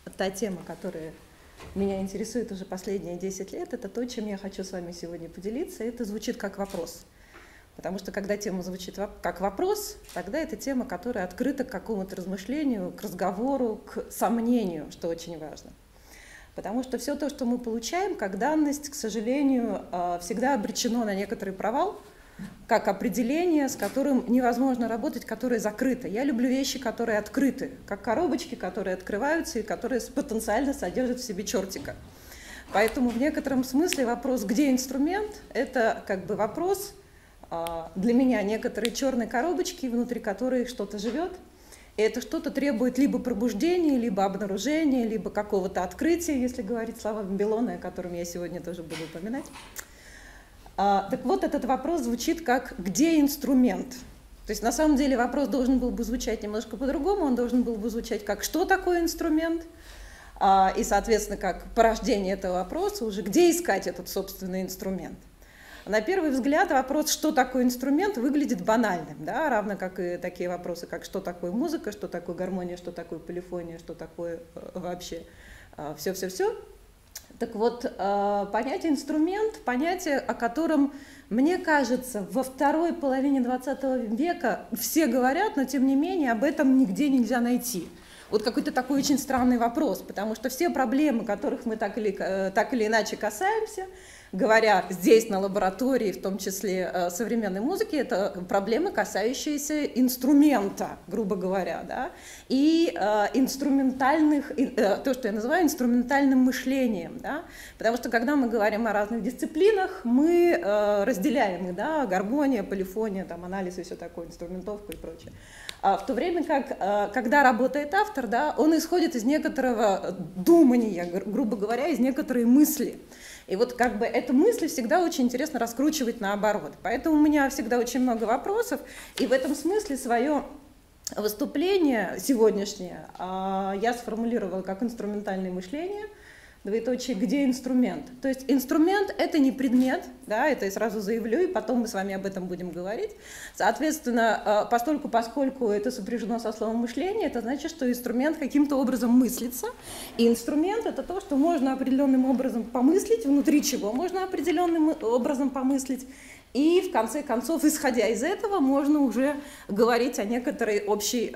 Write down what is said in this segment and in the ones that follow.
та тема, которая меня интересует уже последние 10 лет, это то, чем я хочу с вами сегодня поделиться. Это звучит как вопрос. Потому что когда тема звучит как вопрос, тогда это тема, которая открыта к какому-то размышлению, к разговору, к сомнению, что очень важно. Потому что все то, что мы получаем как данность, к сожалению, всегда обречено на некоторый провал, как определение, с которым невозможно работать, которое закрыто. Я люблю вещи, которые открыты, как коробочки, которые открываются и которые потенциально содержат в себе чертика. Поэтому в некотором смысле вопрос «где инструмент?» — это как бы вопрос для меня некоторые черные коробочки, внутри которых что-то живет. И это что-то требует либо пробуждения, либо обнаружения, либо какого-то открытия, если говорить словами Белона, о котором я сегодня тоже буду упоминать. Так вот, этот вопрос звучит как «где инструмент?». То есть на самом деле вопрос должен был бы звучать немножко по-другому, он должен был бы звучать как «что такое инструмент?». И, соответственно, как порождение этого вопроса уже «где искать этот собственный инструмент?». На первый взгляд вопрос «что такое инструмент?» выглядит банальным, да? Равно как и такие вопросы, как «что такое музыка?», «что такое гармония?», «что такое полифония?», «что такое вообще все-все-все?». Так вот, понятие «инструмент», понятие, о котором, мне кажется, во второй половине 20 века все говорят, но тем не менее об этом нигде нельзя найти. Вот какой-то такой очень странный вопрос, потому что все проблемы, которых мы так или иначе касаемся, говоря здесь на лаборатории, в том числе современной музыки, это проблемы, касающиеся инструмента, грубо говоря, да, и инструментальных, то, что я называю инструментальным мышлением, да, потому что когда мы говорим о разных дисциплинах, мы разделяем их, да, гармония, полифония, там, анализ и все такое, инструментовка и прочее. В то время как, когда работает автор, да, он исходит из некоторого думания, грубо говоря, из некоторой мысли. И вот как бы эту мысль всегда очень интересно раскручивать наоборот. Поэтому у меня всегда очень много вопросов, и в этом смысле свое выступление сегодняшнее я сформулировала как инструментальное мышление, двоеточие, где инструмент. То есть инструмент — это не предмет, да, это я сразу заявлю, и потом мы с вами об этом будем говорить. Соответственно, поскольку это сопряжено со словом мышление, это значит, что инструмент каким-то образом мыслится, и инструмент — это то, что можно определенным образом помыслить, внутри чего можно определенным образом помыслить, и в конце концов, исходя из этого, можно уже говорить о некоторой общей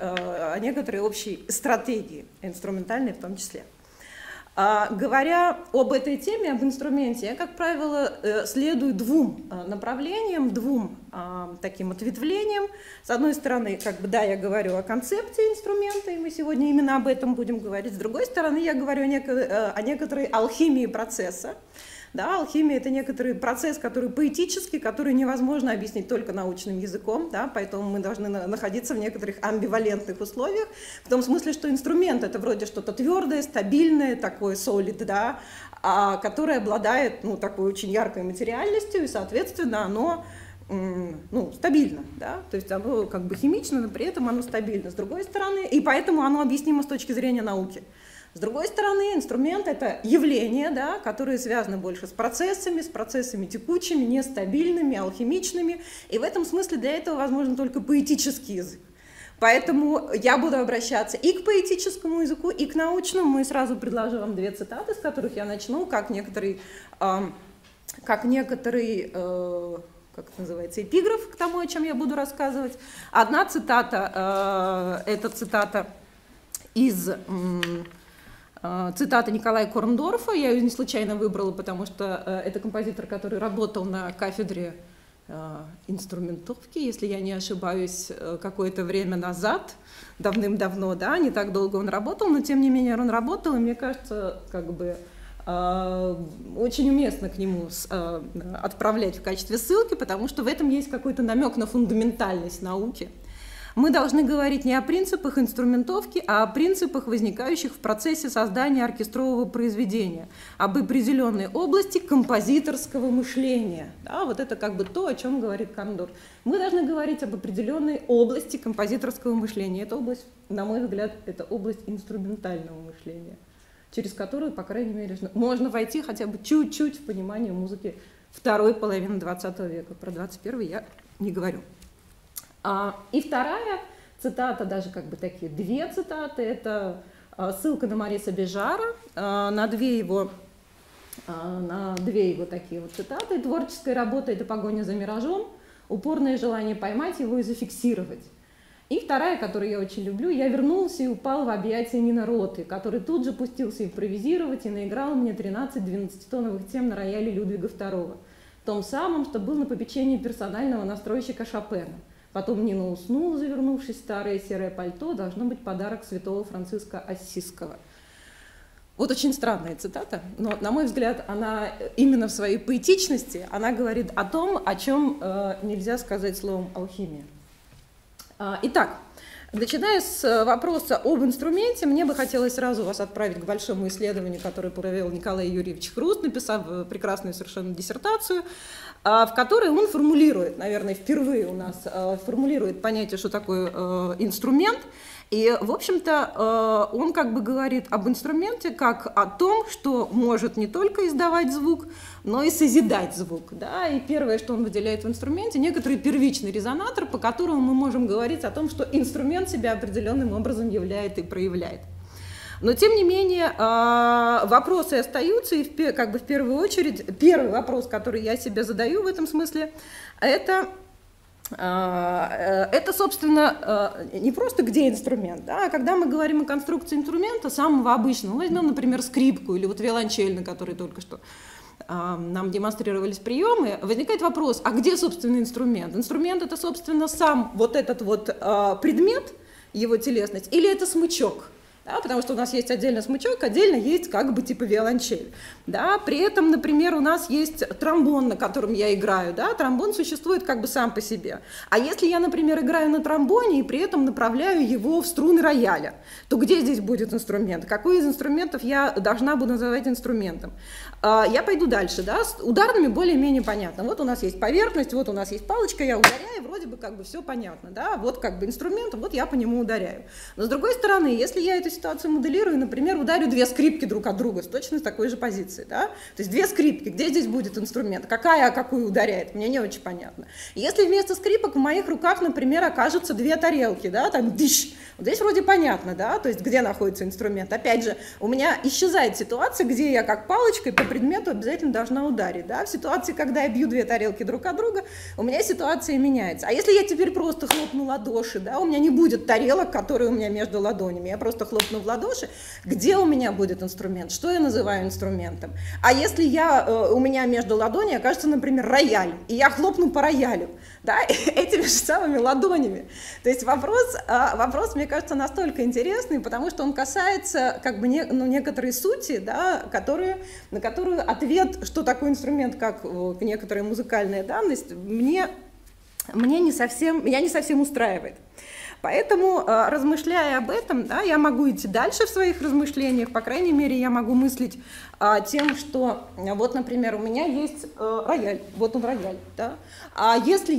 стратегии, инструментальной в том числе. Говоря об этой теме, об инструменте, я, как правило, следую двум направлениям, двум таким ответвлениям. С одной стороны, как бы, да, я говорю о концепции инструмента, и мы сегодня именно об этом будем говорить. С другой стороны, я говорю о некоторой алхимии процесса. Да, алхимия — это некоторый процесс, который поэтический, который невозможно объяснить только научным языком, да, поэтому мы должны находиться в некоторых амбивалентных условиях, в том смысле, что инструмент — это вроде что-то твердое, стабильное, такое solid, да, которое обладает, ну, такой очень яркой материальностью, и, соответственно, оно стабильно, да, то есть оно как бы химично, но при этом оно стабильно. С другой стороны, и поэтому оно объяснимо с точки зрения науки. С другой стороны, инструмент — это явление, да, которое связано больше с процессами текучими, нестабильными, алхимичными, и в этом смысле для этого возможен только поэтический язык. Поэтому я буду обращаться и к поэтическому языку, и к научному, и сразу предложу вам две цитаты, с которых я начну, как некоторый как это называется, эпиграф к тому, о чем я буду рассказывать. Одна цитата, это цитата из... Цитата Николая Корндорфа, я ее не случайно выбрала, потому что это композитор, который работал на кафедре инструментовки, если я не ошибаюсь, какое-то время назад, давным-давно, да, не так долго он работал, но тем не менее он работал, и мне кажется, как бы очень уместно к нему отправлять в качестве ссылки, потому что в этом есть какой-то намек на фундаментальность науки. Мы должны говорить не о принципах инструментовки, а о принципах, возникающих в процессе создания оркестрового произведения, об определенной области композиторского мышления. Да, вот это как бы то, о чем говорит Кондор. Мы должны говорить об определенной области композиторского мышления. Эта область, на мой взгляд, это область инструментального мышления, через которую, по крайней мере, можно войти хотя бы чуть-чуть в понимание музыки второй половины 20 века. Про 21 я не говорю. И вторая цитата, даже как бы такие две цитаты, это ссылка на Мориса Бежара, на две его такие вот цитаты. «Творческая работа – это погоня за миражом, упорное желание поймать его и зафиксировать». И вторая, которую я очень люблю: «Я вернулся и упал в объятия Нина Роты, который тут же пустился импровизировать и наиграл мне 13 12-тоновых тем на рояле Людвига II, том самом, что был на попечении персонального настройщика Шопена. Потом Нина уснул, завернувшись в старое серое пальто, должно быть подарок святого Франциска Ассизского». Вот очень странная цитата, но, на мой взгляд, она именно в своей поэтичности, она говорит о том, о чем нельзя сказать словом «алхимия». Итак, начиная с вопроса об инструменте, мне бы хотелось сразу вас отправить к большому исследованию, которое провел Николай Юрьевич Хруст, написав прекрасную совершенно диссертацию, в которой он формулирует, наверное, впервые у нас формулирует понятие, что такое инструмент. И, в общем-то, он как бы говорит об инструменте как о том, что может не только издавать звук, но и созидать звук. Да? И первое, что он выделяет в инструменте, некоторый первичный резонатор, по которому мы можем говорить о том, что инструмент себя определенным образом являет и проявляет. Но, тем не менее, вопросы остаются, и как бы в первую очередь, первый вопрос, который я себе задаю в этом смысле, это, собственно, не просто где инструмент, да, а когда мы говорим о конструкции инструмента, самого обычного, возьмем, например, скрипку или вот виолончель, на которой только что нам демонстрировались приемы, возникает вопрос, а где, собственно, инструмент? Инструмент — это, собственно, сам вот этот вот предмет, его телесность, или это смычок? Да, потому что у нас есть отдельно смычок, отдельно есть как бы типа виолончель. Да. При этом, например, у нас есть тромбон, на котором я играю. Да. Тромбон существует как бы сам по себе. А если я, например, играю на тромбоне и при этом направляю его в струны рояля, то где здесь будет инструмент? Какой из инструментов я должна буду называть инструментом? Я пойду дальше. Да. С ударными более-менее понятно. Вот у нас есть поверхность, вот у нас есть палочка, я ударяю, вроде бы как бы все понятно. Да. Вот как бы инструмент, вот я по нему ударяю. Но с другой стороны, если я эту ситуацию моделирую, например, ударю две скрипки друг от друга с точно такой же позиции, да? То есть две скрипки, где здесь будет инструмент, какая какую ударяет, мне не очень понятно. Если вместо скрипок в моих руках, например, окажутся две тарелки, да, там дыщ, вот здесь вроде понятно, да, то есть где находится инструмент. Опять же, у меня исчезает ситуация, где я как палочкой по предмету обязательно должна ударить, да? В ситуации, когда я бью две тарелки друг от друга, у меня ситуация меняется. А если я теперь просто хлопну ладоши, да, у меня не будет тарелок, которые у меня между ладонями, я просто хлопну в ладоши, где у меня будет инструмент, что я называю инструментом. А если у меня между ладоней окажется, например, рояль, и я хлопну по роялю, да, этими же самыми ладонями. То есть вопрос, мне кажется, настолько интересный, потому что он касается как бы некоторой сути, да, на которую ответ, что такое инструмент, как некоторая музыкальная данность, меня не совсем устраивает. Поэтому, размышляя об этом, да, я могу идти дальше в своих размышлениях, по крайней мере, я могу мыслить тем, что вот, например, у меня есть рояль, вот он рояль, да, а если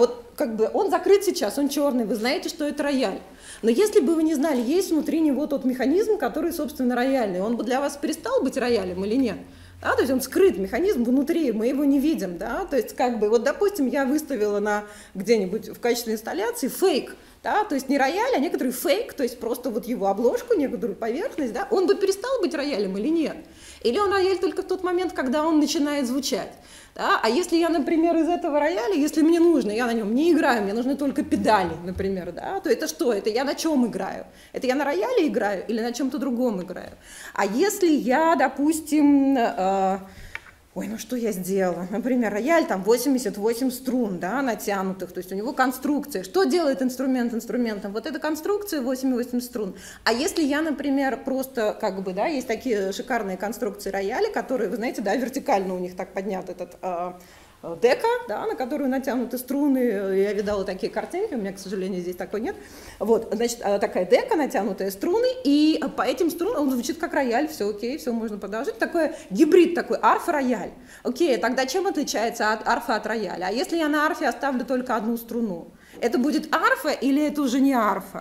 он закрыт сейчас, он черный, вы знаете, что это рояль, но если бы вы не знали, есть внутри него тот механизм, который, собственно, рояльный, он бы для вас перестал быть роялем или нет? Да, то есть он скрыт, механизм внутри, мы его не видим, да, то есть как бы, вот, допустим, я выставила где-нибудь в качестве инсталляции фейк, да, то есть не рояль, а некоторый фейк, то есть просто вот его обложку, некоторую поверхность, да, он бы перестал быть роялем или нет? Или он рояль только в тот момент, когда он начинает звучать? Да? А если я, например, из этого рояля, если мне нужно, я на нем не играю, мне нужны только педали, например, да, то это что? Это я на чем играю? Это я на рояле играю или на чем-то другом играю? А если я, допустим, что я сделала? Например, рояль, там 88 струн, да, натянутых, то есть у него конструкция. Что делает инструмент инструментом? Вот эта конструкция 88 струн. А если я, например, просто, как бы, да, есть такие шикарные конструкции рояля, которые, вы знаете, да, вертикально у них так поднят этот дека, да, на которую натянуты струны, я видала такие картинки, у меня, к сожалению, здесь такой нет. Вот, значит, такая дека, натянутые струны, и по этим струнам он звучит как рояль, все окей, все можно продолжить. Такой гибрид такой, арфа-рояль. Окей, тогда чем отличается арфа от рояля? А если я на арфе оставлю только одну струну? Это будет арфа или это уже не арфа?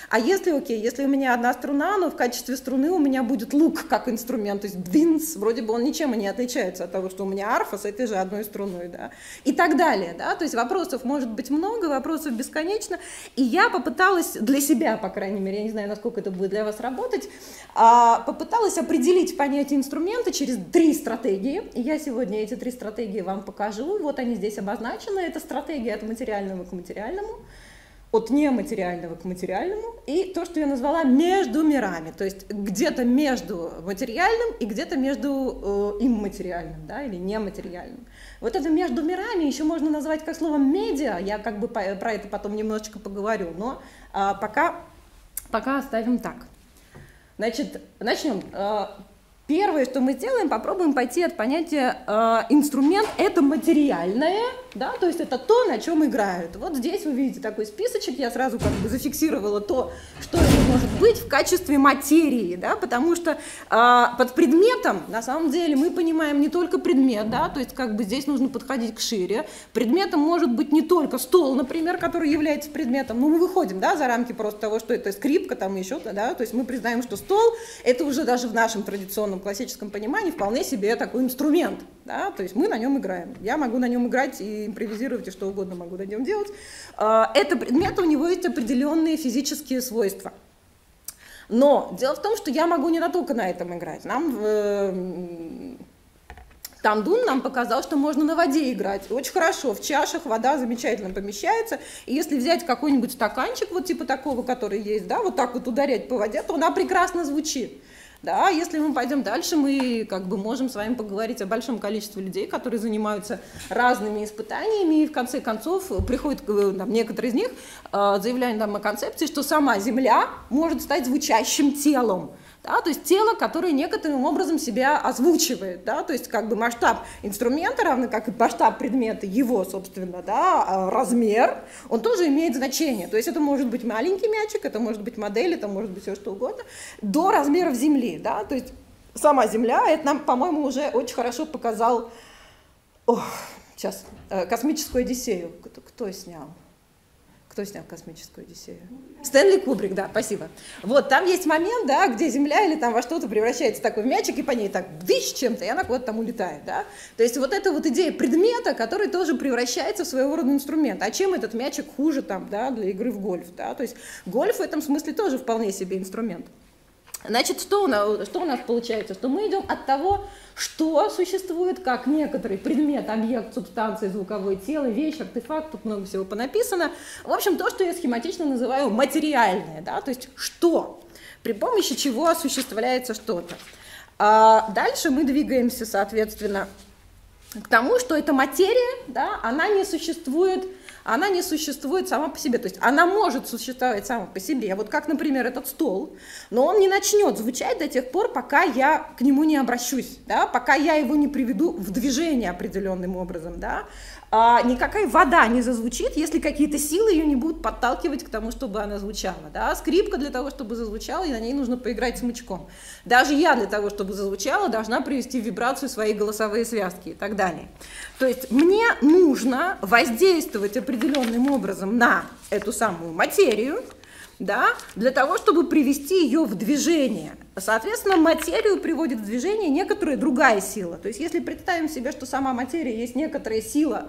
А если, окей, если у меня одна струна, но в качестве струны у меня будет лук как инструмент, то есть двинс, вроде бы он ничем и не отличается от того, что у меня арфа с этой же одной струной, да, и так далее, да, то есть вопросов может быть много, вопросов бесконечно, и я попыталась для себя, по крайней мере, я не знаю, насколько это будет для вас работать, попыталась определить понятие инструмента через 3 стратегии, и я сегодня эти 3 стратегии вам покажу, вот они здесь обозначены, это стратегия от материального к материальному, от нематериального к материальному, и то, что я назвала между мирами, то есть где-то между материальным и где-то между имматериальным, да, или нематериальным. Вот это между мирами еще можно назвать как словом медиа, я как бы про это потом немножечко поговорю, но пока оставим так. Значит, начнем. Первое, что мы сделаем, попробуем пойти от понятия инструмент – это материальное, да, то есть это то, на чем играют. Вот здесь вы видите такой списочек, я сразу как бы зафиксировала то, что это может быть в качестве материи, да, потому что под предметом, на самом деле, мы понимаем не только предмет, да, то есть как бы здесь нужно подходить к шире. Предметом может быть не только стол, например, который является предметом, но мы выходим, да, за рамки просто того, что это скрипка, там еще, да, то есть мы признаем, что стол – это уже даже в нашем традиционном классическом понимании вполне себе такой инструмент, да, то есть мы на нем играем. Я могу на нем играть и импровизировать, и что угодно могу на нем делать. Это предмет, у него есть определенные физические свойства. Но дело в том, что я могу не только на этом играть. Тандун нам показал, что можно на воде играть. Очень хорошо, в чашах вода замечательно помещается. И если взять какой-нибудь стаканчик, вот типа такого, который есть, да, вот так вот ударять по воде, то она прекрасно звучит. Да, если мы пойдем дальше, мы как бы можем с вами поговорить о большом количестве людей, которые занимаются разными испытаниями, и в конце концов приходят, там, некоторые из них заявляют нам о концепции, что сама Земля может стать звучащим телом. Да, то есть тело, которое некоторым образом себя озвучивает, да, то есть как бы масштаб инструмента, равно как и масштаб предмета, его, собственно, да, размер, он тоже имеет значение. То есть это может быть маленький мячик, это может быть модель, это может быть все что угодно, до размеров Земли, да, то есть сама Земля, это нам, по-моему, уже очень хорошо показал, «Космическую Одиссею». Кто снял? Кто снял «Космическую Одиссею»? Стэнли Кубрик, да, спасибо. Вот, там есть момент, да, где Земля или там во что-то превращается в такой мячик, и по ней так дыщ чем-то, и она куда-то там улетает, да. То есть вот эта вот идея предмета, который тоже превращается в своего рода инструмент. А чем этот мячик хуже там, да, для игры в гольф, да? То есть гольф в этом смысле тоже вполне себе инструмент. Значит, что у нас получается? Что мы идем от того, что существует как некоторый предмет, объект, субстанция, звуковое тело, вещь, артефакт, тут много всего понаписано. В общем, то, что я схематично называю материальное, да, то есть что, при помощи чего осуществляется что-то. Дальше мы двигаемся, соответственно, к тому, что эта материя, да, она не существует сама по себе, то есть она может существовать сама по себе, вот как, например, этот стол, но он не начнет звучать до тех пор, пока я к нему не обращусь, да, пока я его не приведу в движение определенным образом, да. Никакая вода не зазвучит, если какие-то силы ее не будут подталкивать к тому, чтобы она звучала, да. Скрипка для того, чтобы зазвучала, и на ней нужно поиграть смычком. Даже я для того, чтобы зазвучала, должна привести в вибрацию свои голосовые связки и так далее. То есть мне нужно воздействовать определенным образом на эту самую материю, да, для того, чтобы привести ее в движение. Соответственно, материю приводит в движение некоторая другая сила. То есть если представим себе, что сама материя есть некоторая сила,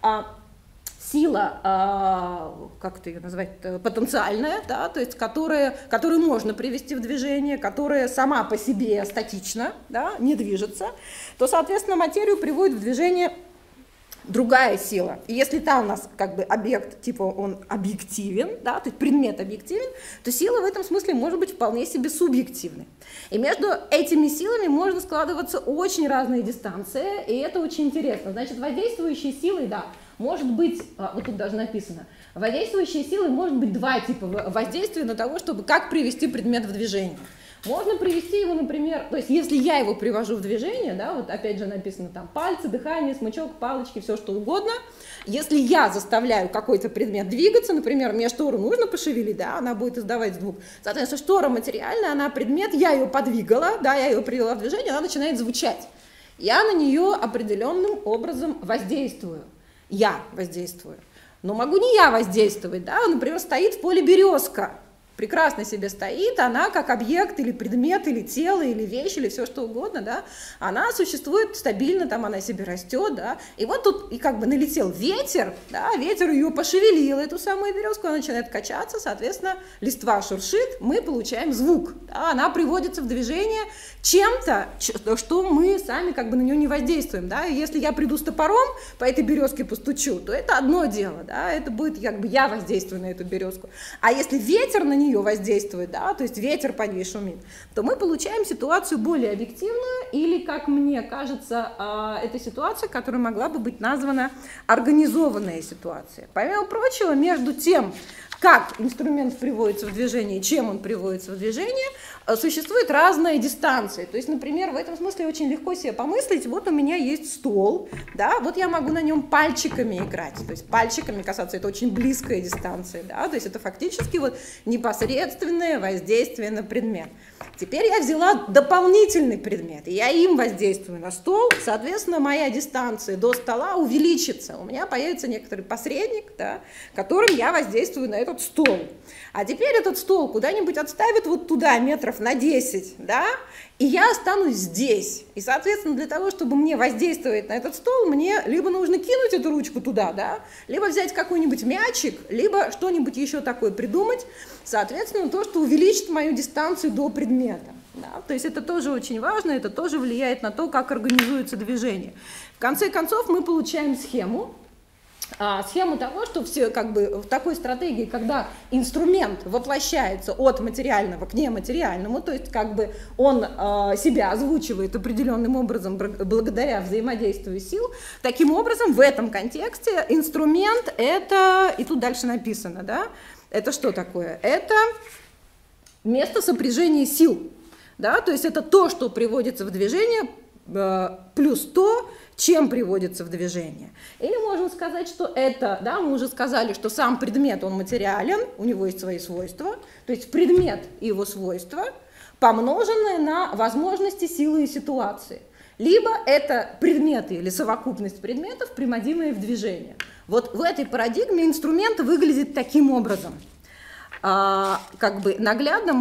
как это ее назвать, потенциальная, да, то есть которую можно привести в движение, которая сама по себе статична, да, не движется, то, соответственно, материю приводит в движение другая сила. И если там у нас как бы объект, типа он объективен, да, то есть предмет объективен, то сила в этом смысле может быть вполне себе субъективной. И между этими силами можно складываться очень разные дистанции, и это очень интересно. Значит, воздействующей силой, да, может быть, вот тут даже написано, воздействующей силой может быть два типа воздействия на того, чтобы как привести предмет в движение. Можно привести его, например, то есть если я его привожу в движение, да, вот опять же написано там пальцы, дыхание, смычок, палочки, все что угодно. Если я заставляю какой-то предмет двигаться, например, мне штору нужно пошевелить, да, она будет издавать звук. Соответственно, штора материальная, она предмет, я ее подвигала, да, я ее привела в движение, она начинает звучать. Я на нее определенным образом воздействую. Я воздействую. Но могу не я воздействовать, да, например, стоит в поле березка. прекрасно себе стоит, она как объект или предмет, или тело, или вещь, или все что угодно, да, она существует стабильно, там она себе растет, да, и вот тут и как бы налетел ветер, да, ветер ее пошевелил, эту самую березку, она начинает качаться, соответственно, листва шуршит, мы получаем звук, да, она приводится в движение чем-то, что мы сами как бы на нее не воздействуем, да, и если я приду с топором по этой березке постучу, то это одно дело, да, это будет как бы я воздействую на эту березку, а если ветер на нее воздействует, да, то есть ветер по ней шумит, то мы получаем ситуацию более объективную, или, как мне кажется, это ситуация, которая могла бы быть названа организованная ситуация. Помимо прочего, между тем, как инструмент приводится в движение, чем он приводится в движение, существуют разные дистанции. То есть, например, в этом смысле очень легко себе помыслить, вот у меня есть стол, да, вот я могу на нем пальчиками играть, то есть пальчиками касаться, это очень близкая дистанция, да, то есть это фактически вот непосредственное воздействие на предмет. Теперь я взяла дополнительный предмет, и я им воздействую на стол, соответственно, моя дистанция до стола увеличится, у меня появится некоторый посредник, да, которым я воздействую на этот стол. А теперь этот стол куда-нибудь отставит вот туда метров на 10, да, и я останусь здесь. И, соответственно, для того, чтобы мне воздействовать на этот стол, мне либо нужно кинуть эту ручку туда, да, либо взять какой-нибудь мячик, либо что-нибудь еще такое придумать, соответственно, то, что увеличит мою дистанцию до предмета. Да. То есть это тоже очень важно, это тоже влияет на то, как организуется движение. В конце концов, мы получаем схему. Схему того, что все как бы в такой стратегии, когда инструмент воплощается от материального к нематериальному, то есть как бы он себя озвучивает определенным образом благодаря взаимодействию сил, таким образом в этом контексте инструмент это, и тут дальше написано, да, это что такое? Это место сопряжения сил, да, то есть это то, что приводится в движение, плюс то, чем приводится в движение. Или можно сказать, что это, да, мы уже сказали, что сам предмет, он материален, у него есть свои свойства, то есть предмет и его свойства, помноженные на возможности, силы и ситуации. Либо это предметы или совокупность предметов, приводимые в движение. Вот в этой парадигме инструмент выглядит таким образом. Как бы наглядно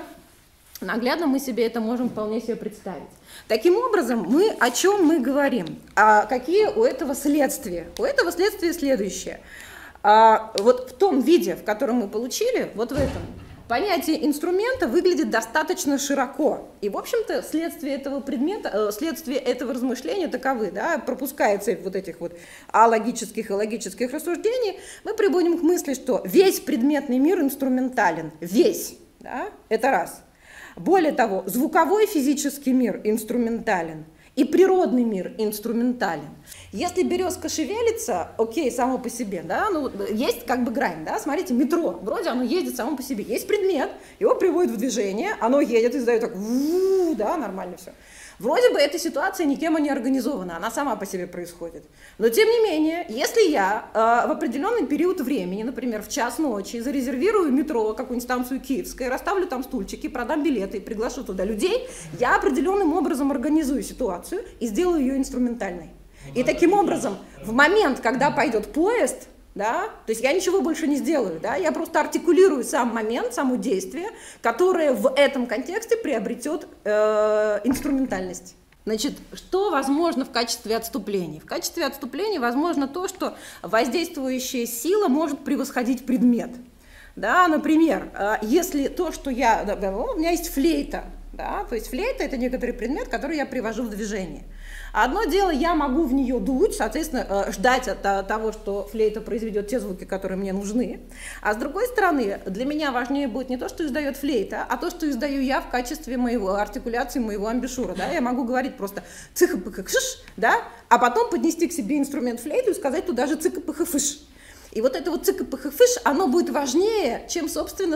мы себе это можем вполне себе представить. Таким образом, о чем мы говорим? Какие у этого следствия? У этого следствия следующее. Вот в том виде, в котором мы получили, вот в этом, понятие инструмента выглядит достаточно широко. И, в общем-то, следствие этого предмета, следствие этого размышления таковы, да, пропуская цепь вот этих вот алогических и логических рассуждений, мы прибудем к мысли, что весь предметный мир инструментален. Весь. Да, это раз. Более того, звуковой физический мир инструментален, и природный мир инструментален. Если березка шевелится, окей, само по себе, да, ну, есть как бы грань, да, смотрите, метро, вроде оно ездит само по себе, есть предмет, его приводит в движение, оно едет, издает так, да, нормально все. Вроде бы эта ситуация никем не организована, она сама по себе происходит. Но тем не менее, если я в определенный период времени, например, в час ночи, зарезервирую метро, какую-нибудь станцию Киевская, расставлю там стульчики, продам билеты и приглашу туда людей, я определенным образом организую ситуацию и сделаю ее инструментальной. И таким образом, в момент, когда пойдет поезд, да, то есть я ничего больше не сделаю, да, я просто артикулирую сам момент, само действие, которое в этом контексте приобретет инструментальность. Значит, что возможно в качестве отступления? В качестве отступления возможно то, что воздействующая сила может превосходить предмет. Да, например, если то, что у меня есть флейта, да, то есть флейта – это некоторый предмет, который я привожу в движение. Одно дело, я могу в нее дуть, соответственно, ждать от того, что флейта произведет те звуки, которые мне нужны. А с другой стороны, для меня важнее будет не то, что издает флейта, а то, что издаю я в качестве моего артикуляции, моего амбишура. Да? Я могу говорить просто цыха-пыха-кшиш, да? А потом поднести к себе инструмент флейту и сказать туда же цыка-пыха-фыш. И вот это вот цыка-пыха-фыш, оно будет важнее, чем, собственно,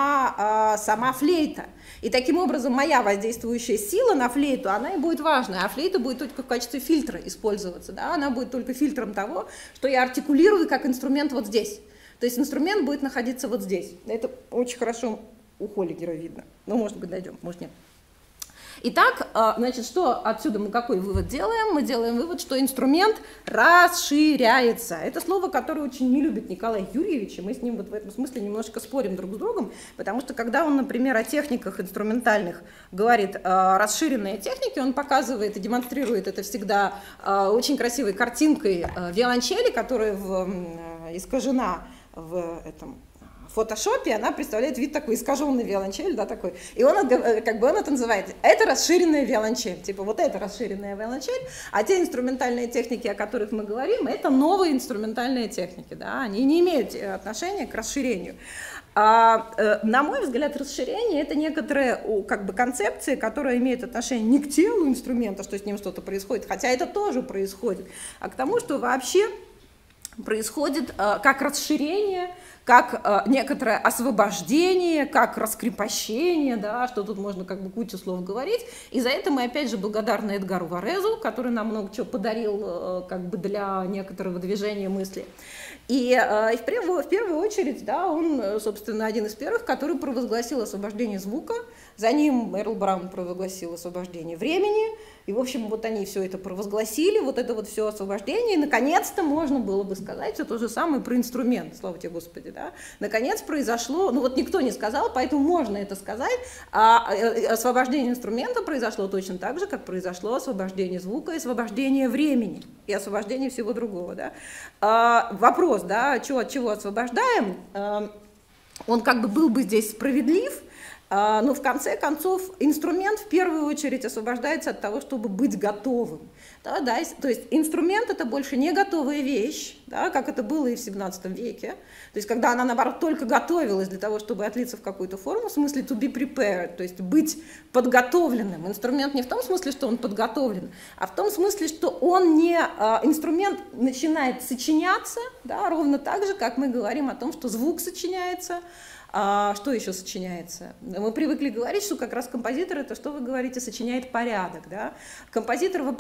сама флейта. И таким образом моя воздействующая сила на флейту, она и будет важной, а флейта будет только в качестве фильтра использоваться, да? Она будет только фильтром того, что я артикулирую как инструмент вот здесь. То есть инструмент будет находиться вот здесь. Это очень хорошо у Холлигера видно. Ну, может быть, дойдем, может, нет. Итак, значит, что отсюда мы какой вывод делаем? Мы делаем вывод, что инструмент расширяется. Это слово, которое очень не любит Николай Юрьевич, и мы с ним вот в этом смысле немножко спорим друг с другом, потому что когда он, например, о техниках инструментальных говорит расширенные техники, он показывает и демонстрирует это всегда очень красивой картинкой виолончели, которая искажена в этом фотошопе, она представляет вид такой искаженный виолончель, да, такой. И он, как бы, он это называет, это расширенная виолончель, типа вот это расширенная виолончель, а те инструментальные техники, о которых мы говорим, это новые инструментальные техники, да, они не имеют отношения к расширению. На мой взгляд, расширение — это некоторая как бы концепция, которая имеет отношение не к телу инструмента, что с ним что-то происходит, хотя это тоже происходит, а к тому, что вообще происходит как расширение, как некоторое освобождение, как раскрепощение, да, что тут можно как бы кучу слов говорить. И за это мы опять же благодарны Эдгару Варезу, который нам много чего подарил как бы для некоторого движения мысли. И в первую очередь, да, он, собственно, один из первых, который провозгласил освобождение звука. За ним Эрл Браун провозгласил освобождение времени. И, в общем, вот они все это провозгласили, вот это вот все освобождение. И, наконец-то, можно было бы сказать все то же самое про инструмент, слава тебе, Господи, да. Наконец произошло, ну вот никто не сказал, поэтому можно это сказать, а освобождение инструмента произошло точно так же, как произошло освобождение звука и освобождение времени, и освобождение всего другого, да. Вопрос, да, от чего освобождаем, он как бы был бы здесь справедлив, но в конце концов инструмент в первую очередь освобождается от того, чтобы быть готовым. Да, то есть инструмент — это больше не готовая вещь, да, как это было и в 17 веке. То есть когда она, наоборот, только готовилась для того, чтобы отлиться в какую-то форму, в смысле to be prepared, то есть быть подготовленным. Инструмент не в том смысле, что он подготовлен, а в том смысле, что он не... Инструмент начинает сочиняться, да, ровно так же, как мы говорим о том, что звук сочиняется. Что еще сочиняется? Мы привыкли говорить, что как раз композитор — это, что вы говорите, сочиняет порядок. Да? Композитор в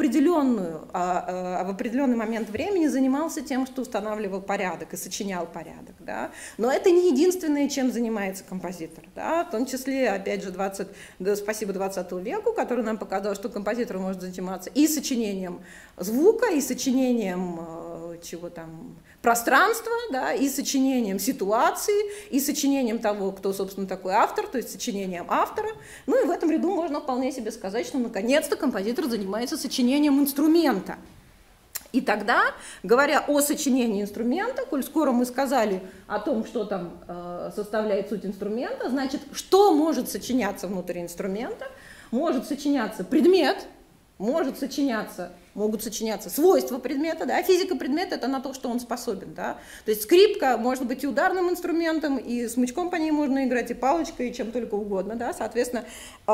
определенный момент времени занимался тем, что устанавливал порядок и сочинял порядок. Да? Но это не единственное, чем занимается композитор. Да? В том числе, опять же, спасибо 20 веку, который нам показал, что композитор может заниматься и сочинением звука, и сочинением пространства, да, и сочинением ситуации, и сочинением того, кто, собственно, такой автор, то есть сочинением автора. Ну и в этом ряду можно вполне себе сказать, что наконец-то композитор занимается сочинением инструмента. И тогда, говоря о сочинении инструмента, коль скоро мы сказали о том, что там составляет суть инструмента, значит, что может сочиняться внутри инструмента? Может сочиняться предмет, могут сочиняться свойства предмета, да, физика предмета — это на то, что он способен, да, то есть скрипка может быть и ударным инструментом, и смычком по ней можно играть, и палочкой, и чем только угодно, да, соответственно,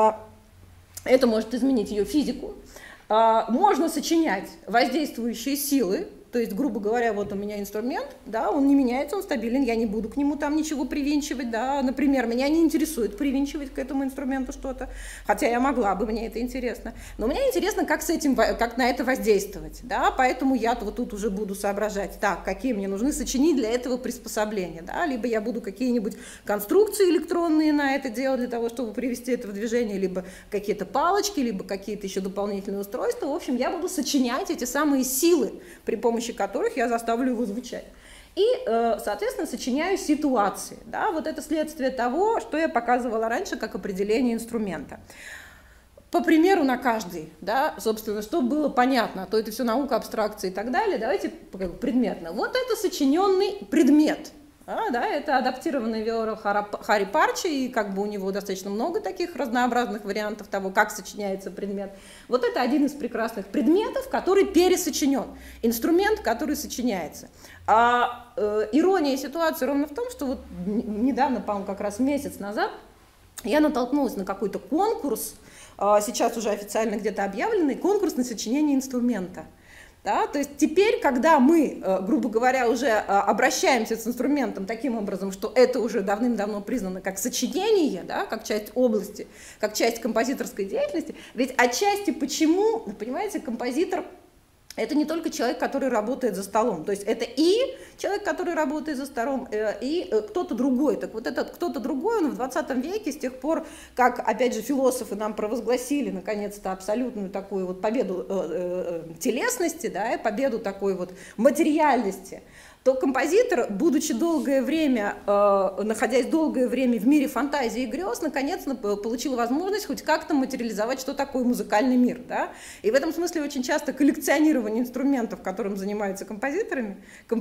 это может изменить ее физику. Можно сочинять воздействующие силы, то есть, грубо говоря, вот у меня инструмент, да, он не меняется, он стабилен, я не буду к нему там ничего привинчивать, да, например, меня не интересует привинчивать к этому инструменту что-то, хотя я могла бы, мне это интересно, но мне интересно, как на это воздействовать, да, поэтому я вот тут уже буду соображать, так, какие мне нужны сочинить для этого приспособления, да, либо я буду какие-нибудь конструкции электронные на это делать для того, чтобы привести это в движение, либо какие-то палочки, либо какие-то еще дополнительные устройства, в общем, я буду сочинять эти самые силы, при помощи которых я заставлю его звучать. И, соответственно, сочиняю ситуации. Да? Вот это следствие того, что я показывала раньше как определение инструмента. По примеру на каждый, да, собственно, чтобы было понятно, а то это все наука, абстракции и так далее, давайте предметно. Вот это сочиненный предмет. Да, это адаптированный виола Харри Парчи, и как бы у него достаточно много таких разнообразных вариантов того, как сочиняется предмет. Вот это один из прекрасных предметов, который пересочинен, инструмент, который сочиняется. Ирония ситуации ровно в том, что вот недавно, по-моему, как раз месяц назад, я натолкнулась на какой-то конкурс, сейчас уже официально где-то объявленный, конкурс на сочинение инструмента. Да, то есть теперь, когда мы, грубо говоря, уже обращаемся с инструментом таким образом, что это уже давным-давно признано как сочинение, да, как часть области, как часть композиторской деятельности, ведь отчасти почему, понимаете, композитор это не только человек, который работает за столом, то есть это и человек, который работает за столом, и кто-то другой. Так вот этот кто-то другой, он в 20 веке, с тех пор, как, опять же, философы нам провозгласили, наконец-то, абсолютную такую вот победу телесности, да, и победу такой вот материальности, то композитор, будучи долгое время, находясь долгое время в мире фантазии и грез, наконец-то получил возможность хоть как-то материализовать, что такое музыкальный мир. Да? И в этом смысле очень часто коллекционирование инструментов, которым занимаются композиторы,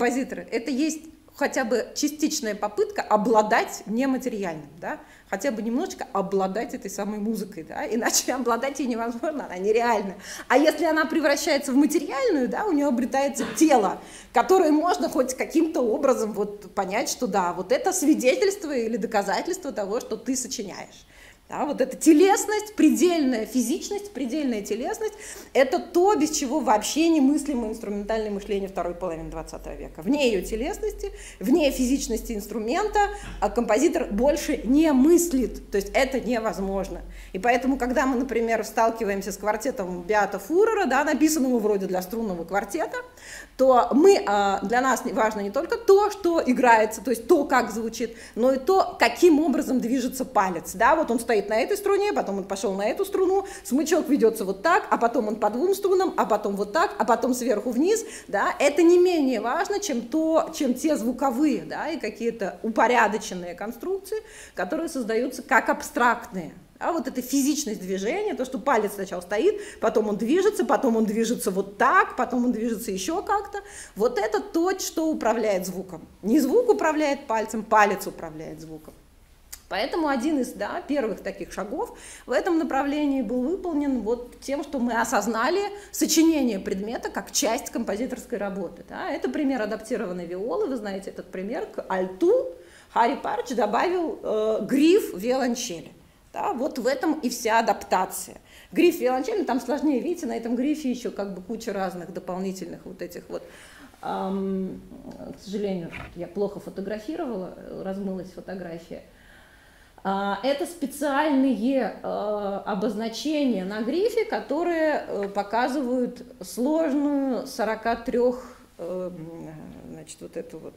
это есть хотя бы частичная попытка обладать нематериальным, да? Хотя бы немножечко обладать этой самой музыкой, да? Иначе обладать ей невозможно, она нереальна. А если она превращается в материальную, да, у нее обретается тело, которое можно хоть каким-то образом вот понять, что да, вот это свидетельство или доказательство того, что ты сочиняешь. Да, вот эта телесность, предельная физичность, предельная телесность – это то, без чего вообще немыслимо инструментальное мышление второй половины 20 века. Вне ее телесности, вне физичности инструмента композитор больше не мыслит, то есть это невозможно. И поэтому, когда мы, например, сталкиваемся с квартетом Беата Фурера, да, написанного вроде для струнного квартета, то для нас важно не только то, что играется, то есть то, как звучит, но и то, каким образом движется палец. Да? Вот он стоит на этой струне, потом он пошел на эту струну, смычок ведется вот так, а потом он по двум струнам, а потом вот так, а потом сверху вниз. Да? Это не менее важно, чем те звуковые, да, и какие-то упорядоченные конструкции, которые создаются как абстрактные. А вот эта физичность движения, то, что палец сначала стоит, потом он движется вот так, потом он движется еще как-то. Вот это то, что управляет звуком. Не звук управляет пальцем, палец управляет звуком. Поэтому один из первых таких шагов в этом направлении был выполнен вот тем, что мы осознали сочинение предмета как часть композиторской работы. Да. Это пример адаптированной виолы, вы знаете этот пример, к альту Харри Парч добавил гриф виолончели. Да, вот в этом и вся адаптация. Гриф виолончели, там сложнее, видите, на этом грифе еще как бы куча разных дополнительных вот этих вот. К сожалению, я плохо фотографировала, размылась фотография. Это специальные обозначения на грифе, которые показывают сложную 43, значит, вот эту вот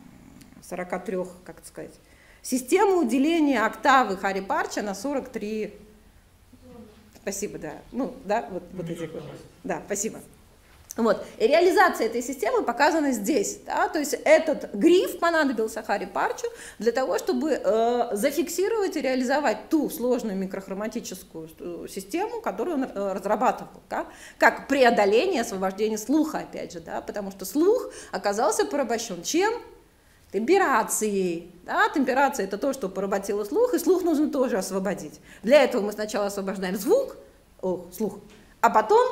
43, как это сказать, систему деления октавы Харри Парча на 43. Спасибо, да. Ну, да, вот этих вот. Да, спасибо. Вот. И реализация этой системы показана здесь. Да? То есть этот гриф понадобился Харри Парчу для того, чтобы зафиксировать и реализовать ту сложную микрохроматическую систему, которую он разрабатывал, да? Как преодоление, освобождение слуха, опять же, да? Потому что слух оказался порабощен чем? Темперацией. Да? Темперация – это то, что поработило слух, и слух нужно тоже освободить. Для этого мы сначала освобождаем слух, а потом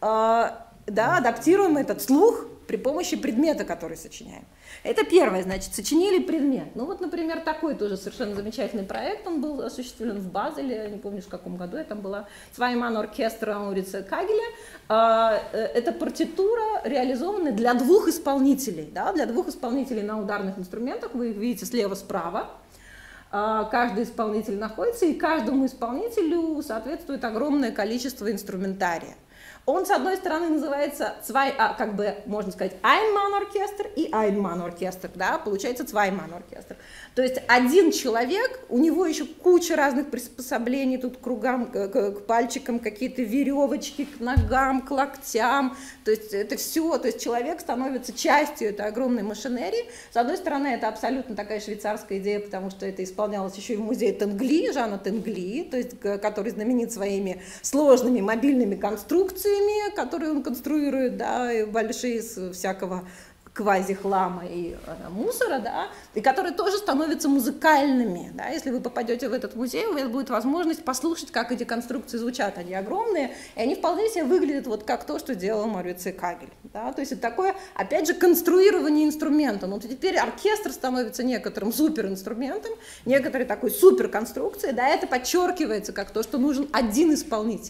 адаптируем этот слух при помощи предмета, который сочиняем. Это первое, значит, сочинили предмет. Ну вот, например, такой тоже совершенно замечательный проект, он был осуществлен в Базеле, я не помню, в каком году, это была Zweimann оркестра Морица Кагеля. Это партитура, реализованная для двух исполнителей, да, для двух исполнителей на ударных инструментах, вы их видите слева-справа. Каждый исполнитель находится, и каждому исполнителю соответствует огромное количество инструментария. Он, с одной стороны, называется, как бы, можно сказать, Ein-Mann-оркестр и Ein-Mann-оркестр, да, получается Zwei-Mann-оркестр. То есть один человек, у него еще куча разных приспособлений, тут к кругам, к пальчикам какие-то веревочки, к ногам, к локтям, то есть это все, то есть человек становится частью этой огромной машинерии. С одной стороны, это абсолютно такая швейцарская идея, потому что это исполнялось еще и в музее Тенгли, Жана Тенгли, то есть, который знаменит своими сложными мобильными конструкциями, которые он конструирует, да, и большие из всякого квази-хлама и мусора, да, и которые тоже становятся музыкальными. Да. Если вы попадете в этот музей, у вас будет возможность послушать, как эти конструкции звучат. Они огромные, и они вполне себе выглядят вот как то, что делал Морица Кагель. Да. То есть это такое, опять же, конструирование инструмента. Но теперь оркестр становится некоторым суперинструментом, некоторой такой суперконструкцией. Да, это подчеркивается как то, что нужен один исполнитель.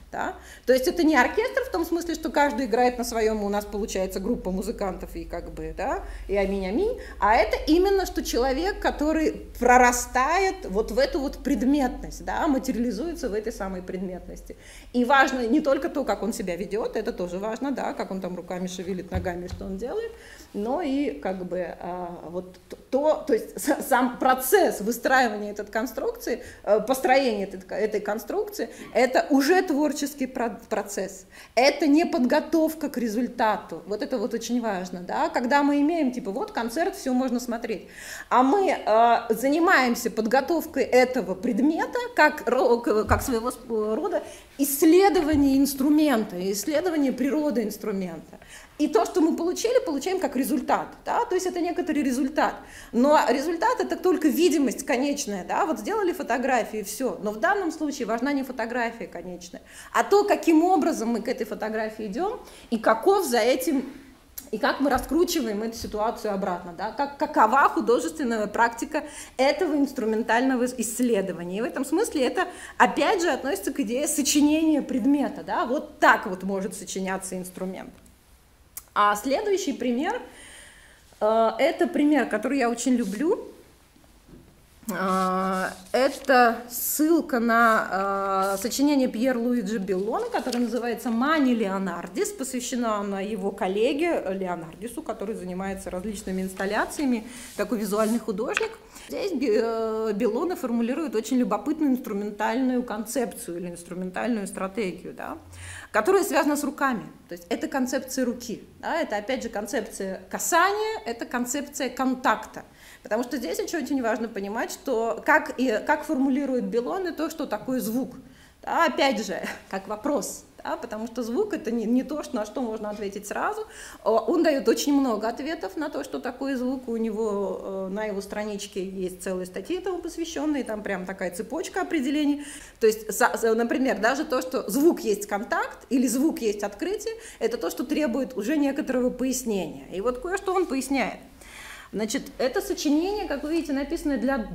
Да? То есть это не оркестр в том смысле, что каждый играет на своем, у нас получается группа музыкантов и как бы, да, и аминь-аминь, а это именно, что человек, который прорастает вот в эту вот предметность, да, материализуется в этой самой предметности. И важно не только то, как он себя ведет, это тоже важно, да, как он там руками шевелит, ногами, что он делает, но и как бы вот то есть сам процесс выстраивания этой конструкции, построения этой конструкции, это уже творческий процесс, это не подготовка к результату, вот это вот очень важно, да, когда мы имеем, типа, вот концерт, все можно смотреть, а мы занимаемся подготовкой этого предмета как своего рода исследование инструмента, исследование природы инструмента. И то, что мы получаем как результат, да, то есть это некоторый результат. Но результат — это только видимость конечная, да, вот сделали фотографии, все. Но в данном случае важна не фотография конечная, а то, каким образом мы к этой фотографии идем, и каков за этим, и как мы раскручиваем эту ситуацию обратно, да, какова художественная практика этого инструментального исследования. И в этом смысле это, опять же, относится к идее сочинения предмета, да, вот так вот может сочиняться инструмент. А следующий пример, это пример, который я очень люблю. Это ссылка на сочинение Пьер Луиджи Беллона, которое называется «Мани Леонардис», посвящена она его коллеге Леонардису, который занимается различными инсталляциями, такой визуальный художник. Здесь Беллона формулирует очень любопытную инструментальную концепцию или инструментальную стратегию, да, которая связана с руками. То есть это концепция руки, да, это опять же концепция касания, это концепция контакта. Потому что здесь еще очень важно понимать, что как формулирует Беллон то, что такое звук. Да, опять же, как вопрос. Да, потому что звук — это не то, на что можно ответить сразу. Он дает очень много ответов на то, что такое звук. У него на его страничке есть целые статьи этому посвященные, там прям такая цепочка определений. То есть, например, даже то, что звук есть контакт или звук есть открытие, это то, что требует уже некоторого пояснения. И вот кое-что он поясняет. Значит, это сочинение, как вы видите, написано для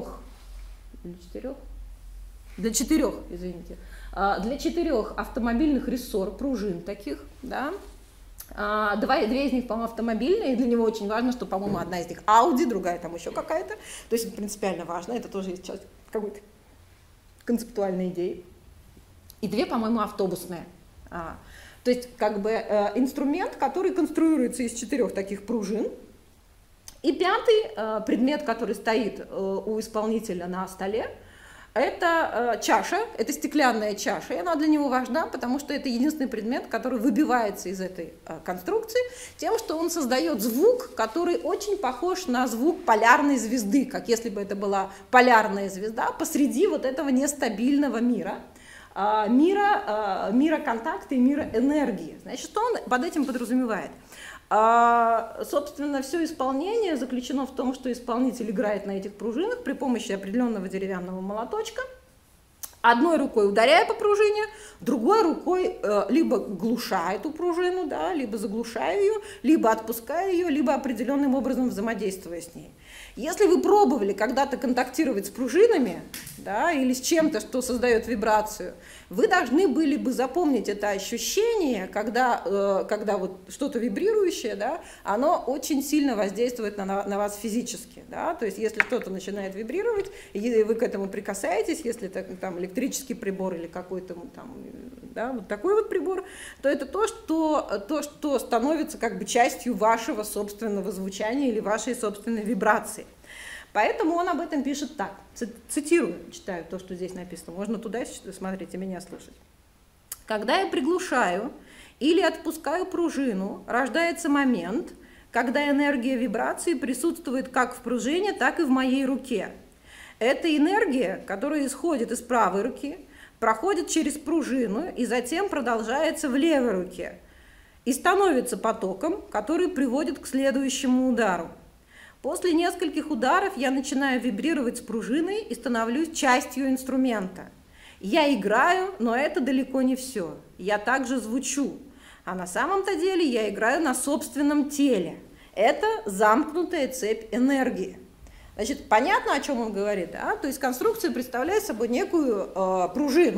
четырех автомобильных рессор, пружин таких, да. Две из них, по-моему, автомобильные, и для него очень важно, что, по-моему, одна из них Audi, другая там еще какая-то, то есть принципиально важно, это тоже есть часть какой-то концептуальной идеи. И две, по-моему, автобусные. То есть как бы инструмент, который конструируется из 4 таких пружин. И пятый предмет, который стоит у исполнителя на столе, это чаша, это стеклянная чаша, и она для него важна, потому что это единственный предмет, который выбивается из этой конструкции тем, что он создает звук, который очень похож на звук полярной звезды, как если бы это была полярная звезда посреди вот этого нестабильного мира. Мира контакта и мира энергии. Значит, что он под этим подразумевает? Собственно, все исполнение заключено в том, что исполнитель играет на этих пружинах при помощи определенного деревянного молоточка, одной рукой ударяя по пружине, другой рукой либо глушая эту пружину, да, либо заглушая ее, либо отпуская ее, либо определенным образом взаимодействуя с ней. Если вы пробовали когда-то контактировать с пружинами, да, или с чем-то, что создает вибрацию, вы должны были бы запомнить это ощущение, когда вот что-то вибрирующее, да, оно очень сильно воздействует на вас физически. Да, то есть если что-то начинает вибрировать, и вы к этому прикасаетесь, если это там электрический прибор или какой-то там, да, вот такой вот прибор, то это то, что становится как бы частью вашего собственного звучания или вашей собственной вибрации. Поэтому он об этом пишет так, цитирую, читаю то, что здесь написано, можно туда смотреть и меня слушать. «Когда я приглушаю или отпускаю пружину, рождается момент, когда энергия вибрации присутствует как в пружине, так и в моей руке. Эта энергия, которая исходит из правой руки, проходит через пружину и затем продолжается в левой руке и становится потоком, который приводит к следующему удару. После нескольких ударов я начинаю вибрировать с пружиной и становлюсь частью инструмента. Я играю, но это далеко не все. Я также звучу, а на самом-то деле я играю на собственном теле. Это замкнутая цепь энергии». Значит, понятно, о чем он говорит, да? То есть конструкция представляет собой некую пружину,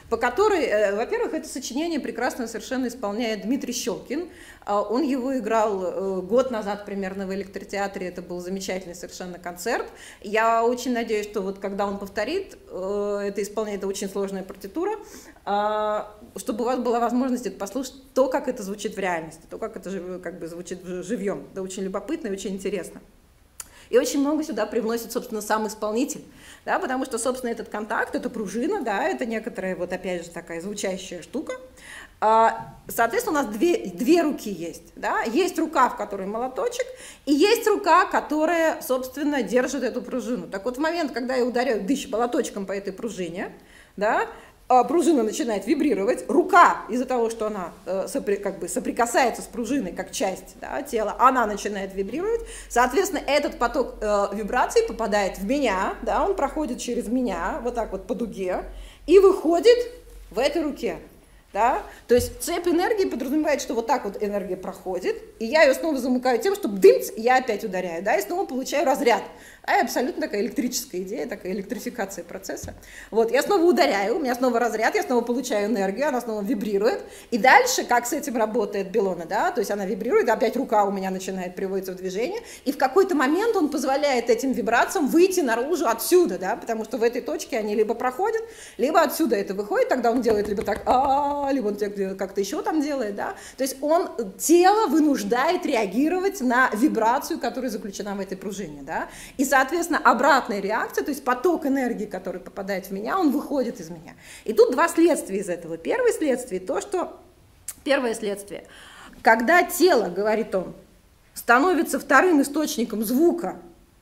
по которой, во-первых, это сочинение прекрасно совершенно исполняет Дмитрий Щелкин. Он его играл год назад примерно в Электротеатре, это был замечательный совершенно концерт. Я очень надеюсь, что вот когда он повторит, это исполняет очень сложная партитура, чтобы у вас была возможность это послушать, то, как это звучит в реальности, то, как это как бы звучит живьем. Это очень любопытно и очень интересно. И очень много сюда привносит, собственно, сам исполнитель, да, потому что, собственно, этот контакт, это пружина, да, это некоторая, вот опять же, такая звучащая штука. Соответственно, у нас две руки есть, да, есть рука, в которой молоточек, и есть рука, которая, собственно, держит эту пружину. Так вот, в момент, когда я ударяю молоточком по этой пружине, да, пружина начинает вибрировать, рука, из-за того, что она как бы соприкасается с пружиной как часть, да, тела, она начинает вибрировать, соответственно, этот поток вибраций попадает в меня, да, он проходит через меня, вот так вот по дуге, и выходит в этой руке. Да? То есть цепь энергии подразумевает, что вот так вот энергия проходит, и я ее снова замыкаю тем, что дымц, я опять ударяю, да, и снова получаю разряд. А абсолютно такая электрическая идея, такая электрификация процесса. Вот, я снова ударяю, у меня снова разряд, я снова получаю энергию, она снова вибрирует. И дальше, как с этим работает Беллона, да, то есть она вибрирует, опять рука у меня начинает приводиться в движение, и в какой-то момент он позволяет этим вибрациям выйти наружу отсюда, да, потому что в этой точке они либо проходят, либо отсюда это выходит, тогда он делает либо так, либо он как-то еще там делает, да, то есть он тело вынуждает реагировать на вибрацию, которая заключена в этой пружине, да, и, соответственно, обратная реакция, то есть поток энергии, который попадает в меня, он выходит из меня. И тут два следствия из этого. Первое следствие, когда тело, говорит он, становится вторым источником звука,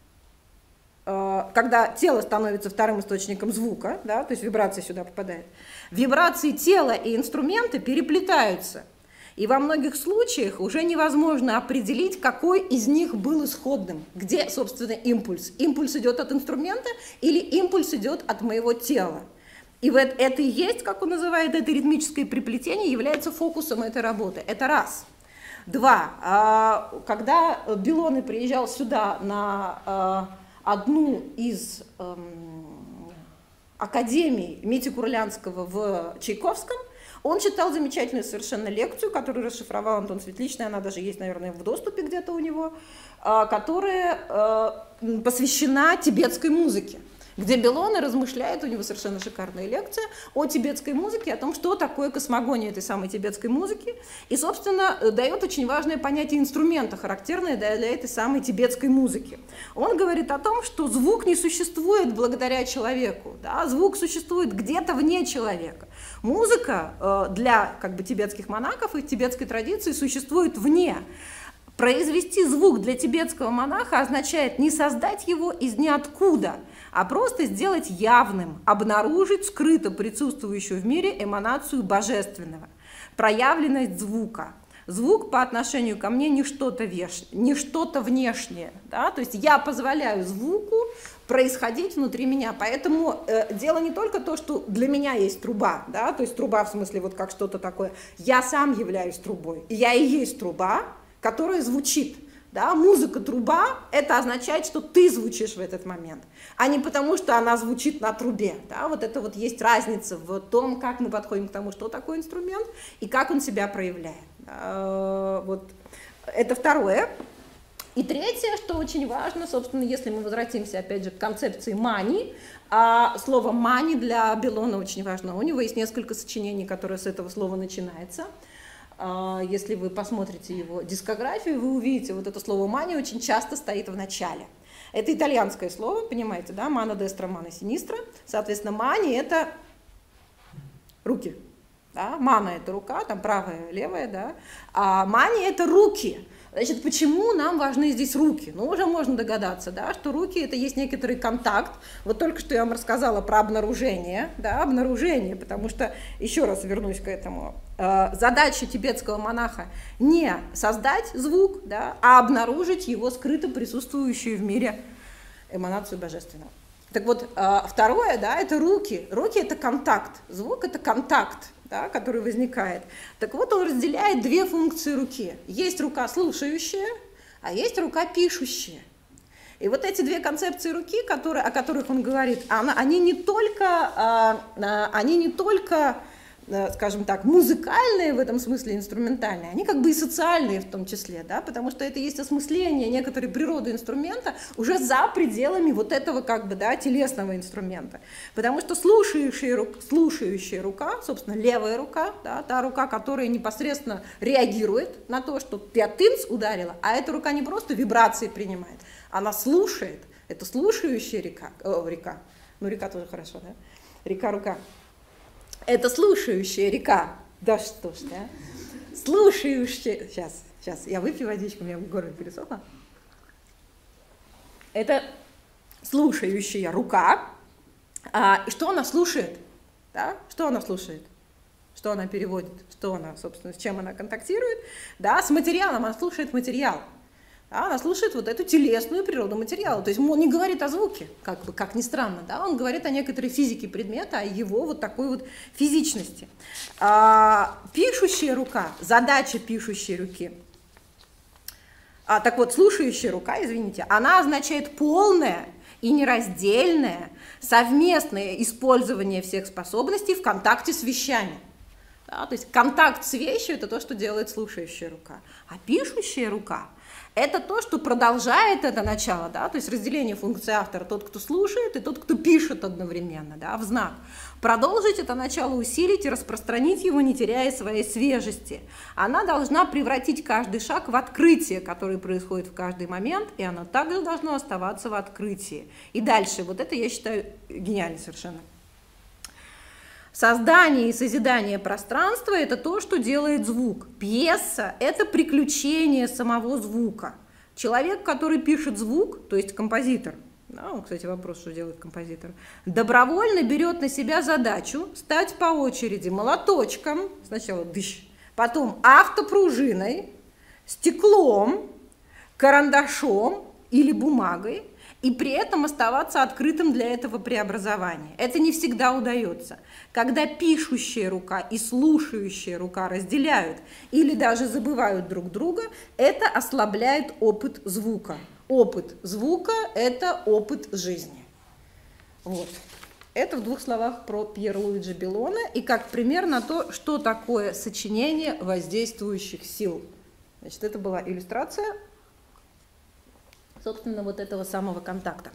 когда тело становится вторым источником звука, да, то есть вибрация сюда попадает, вибрации тела и инструменты переплетаются. И во многих случаях уже невозможно определить, какой из них был исходным, где, собственно, импульс. Импульс идет от инструмента или импульс идет от моего тела. И вот это и есть, как он называет, это ритмическое приплетение, является фокусом этой работы. Это раз. Два. Когда Беллоне приезжал сюда на одну из академий Мити Курлянского в Чайковском, он читал замечательную совершенно лекцию, которую расшифровал Антон Светличный, она даже есть, наверное, в доступе где-то у него, которая посвящена тибетской музыке, где Беллоне размышляет, у него совершенно шикарная лекция о тибетской музыке, о том, что такое космогония этой самой тибетской музыки, и, собственно, дает очень важное понятие инструмента, характерное для этой самой тибетской музыки. Он говорит о том, что звук не существует благодаря человеку, да? Звук существует где-то вне человека. Музыка для как бы тибетских монахов и тибетской традиции существует вне. Произвести звук для тибетского монаха означает не создать его из ниоткуда, а просто сделать явным, обнаружить скрыто присутствующую в мире эманацию божественного, проявленность звука. Звук по отношению ко мне не что-то внешнее, да? То есть я позволяю звуку происходить внутри меня, поэтому дело не только то, что для меня есть труба, да? То есть труба в смысле вот как что-то такое, я сам являюсь трубой, я и есть труба, которая звучит. Да? Музыка труба – это означает, что ты звучишь в этот момент, а не потому, что она звучит на трубе. Да? Вот это вот есть разница в том, как мы подходим к тому, что такое инструмент и как он себя проявляет. Вот. Это второе. И третье, что очень важно, собственно, если мы возвратимся опять же к концепции мани, слово мани для Беллона очень важно. У него есть несколько сочинений, которые с этого слова начинаются. Если вы посмотрите его дискографию, вы увидите, вот это слово «мани» очень часто стоит в начале. Это итальянское слово, понимаете, да, «мано дестра», «мано синистра». Соответственно, «мани» — это руки. Да? «Мано» — это рука, там правая, левая, да. А «мани» — это руки. Значит, почему нам важны здесь руки? Ну, уже можно догадаться, да, что руки – это есть некоторый контакт. Вот только что я вам рассказала про обнаружение, да, обнаружение, потому что, еще раз вернусь к этому, задача тибетского монаха не создать звук, да, а обнаружить его скрыто присутствующую в мире эманацию божественного. Так вот, второе, да, это руки. Руки – это контакт, звук – это контакт, да, который возникает. Так вот, он разделяет две функции руки. Есть рука слушающая, а есть рука пишущая. И вот эти две концепции руки, о которых он говорит, они не только, скажем так, музыкальные в этом смысле, инструментальные, они как бы и социальные в том числе, да, потому что это есть осмысление некоторой природы инструмента уже за пределами вот этого как бы, да, телесного инструмента. Потому что слушающая рука, собственно, левая рука, да, та рука, которая непосредственно реагирует на то, что тебя тынц ударила, а эта рука не просто вибрации принимает, она слушает, это слушающая река, ну река тоже хорошо, да, река-рука. Это слушающая река. Да что ж, да? Слушающая... Сейчас, я выпью водичку, у меня в горле пересохло. Это слушающая рука. Что она слушает? Да? Что она слушает? Что она переводит? Что она, собственно, с чем она контактирует? Да, с материалом. Она слушает материал. Да, она слушает вот эту телесную природу материала. То есть он не говорит о звуке, как ни странно, да, он говорит о некоторой физике предмета, о его вот такой вот физичности. Пишущая рука, задача пишущей руки. Так вот, слушающая рука, извините, она означает полное и нераздельное совместное использование всех способностей в контакте с вещами. Да, то есть контакт с вещью – это то, что делает слушающая рука. А пишущая рука – это то, что продолжает это начало, да, то есть разделение функции автора, тот, кто слушает, и тот, кто пишет одновременно, да, в знак. Продолжить это начало, усилить и распространить его, не теряя своей свежести. Она должна превратить каждый шаг в открытие, которое происходит в каждый момент, и оно также должно оставаться в открытии. И дальше, вот это я считаю гениально совершенно. Создание и созидание пространства – это то, что делает звук. Пьеса – это приключение самого звука. Человек, который пишет звук, то есть композитор, да, кстати, вопрос, что делает композитор, добровольно берет на себя задачу стать по очереди молоточком, сначала дыщ, потом автопружиной, стеклом, карандашом или бумагой, и при этом оставаться открытым для этого преобразования. Это не всегда удается. Когда пишущая рука и слушающая рука разделяют или даже забывают друг друга, это ослабляет опыт звука. Опыт звука – это опыт жизни. Вот. Это в двух словах про Пьера Луиджи Беллоне и как пример на то, что такое сочинение воздействующих сил. Значит, это была иллюстрация, собственно, вот этого самого контакта.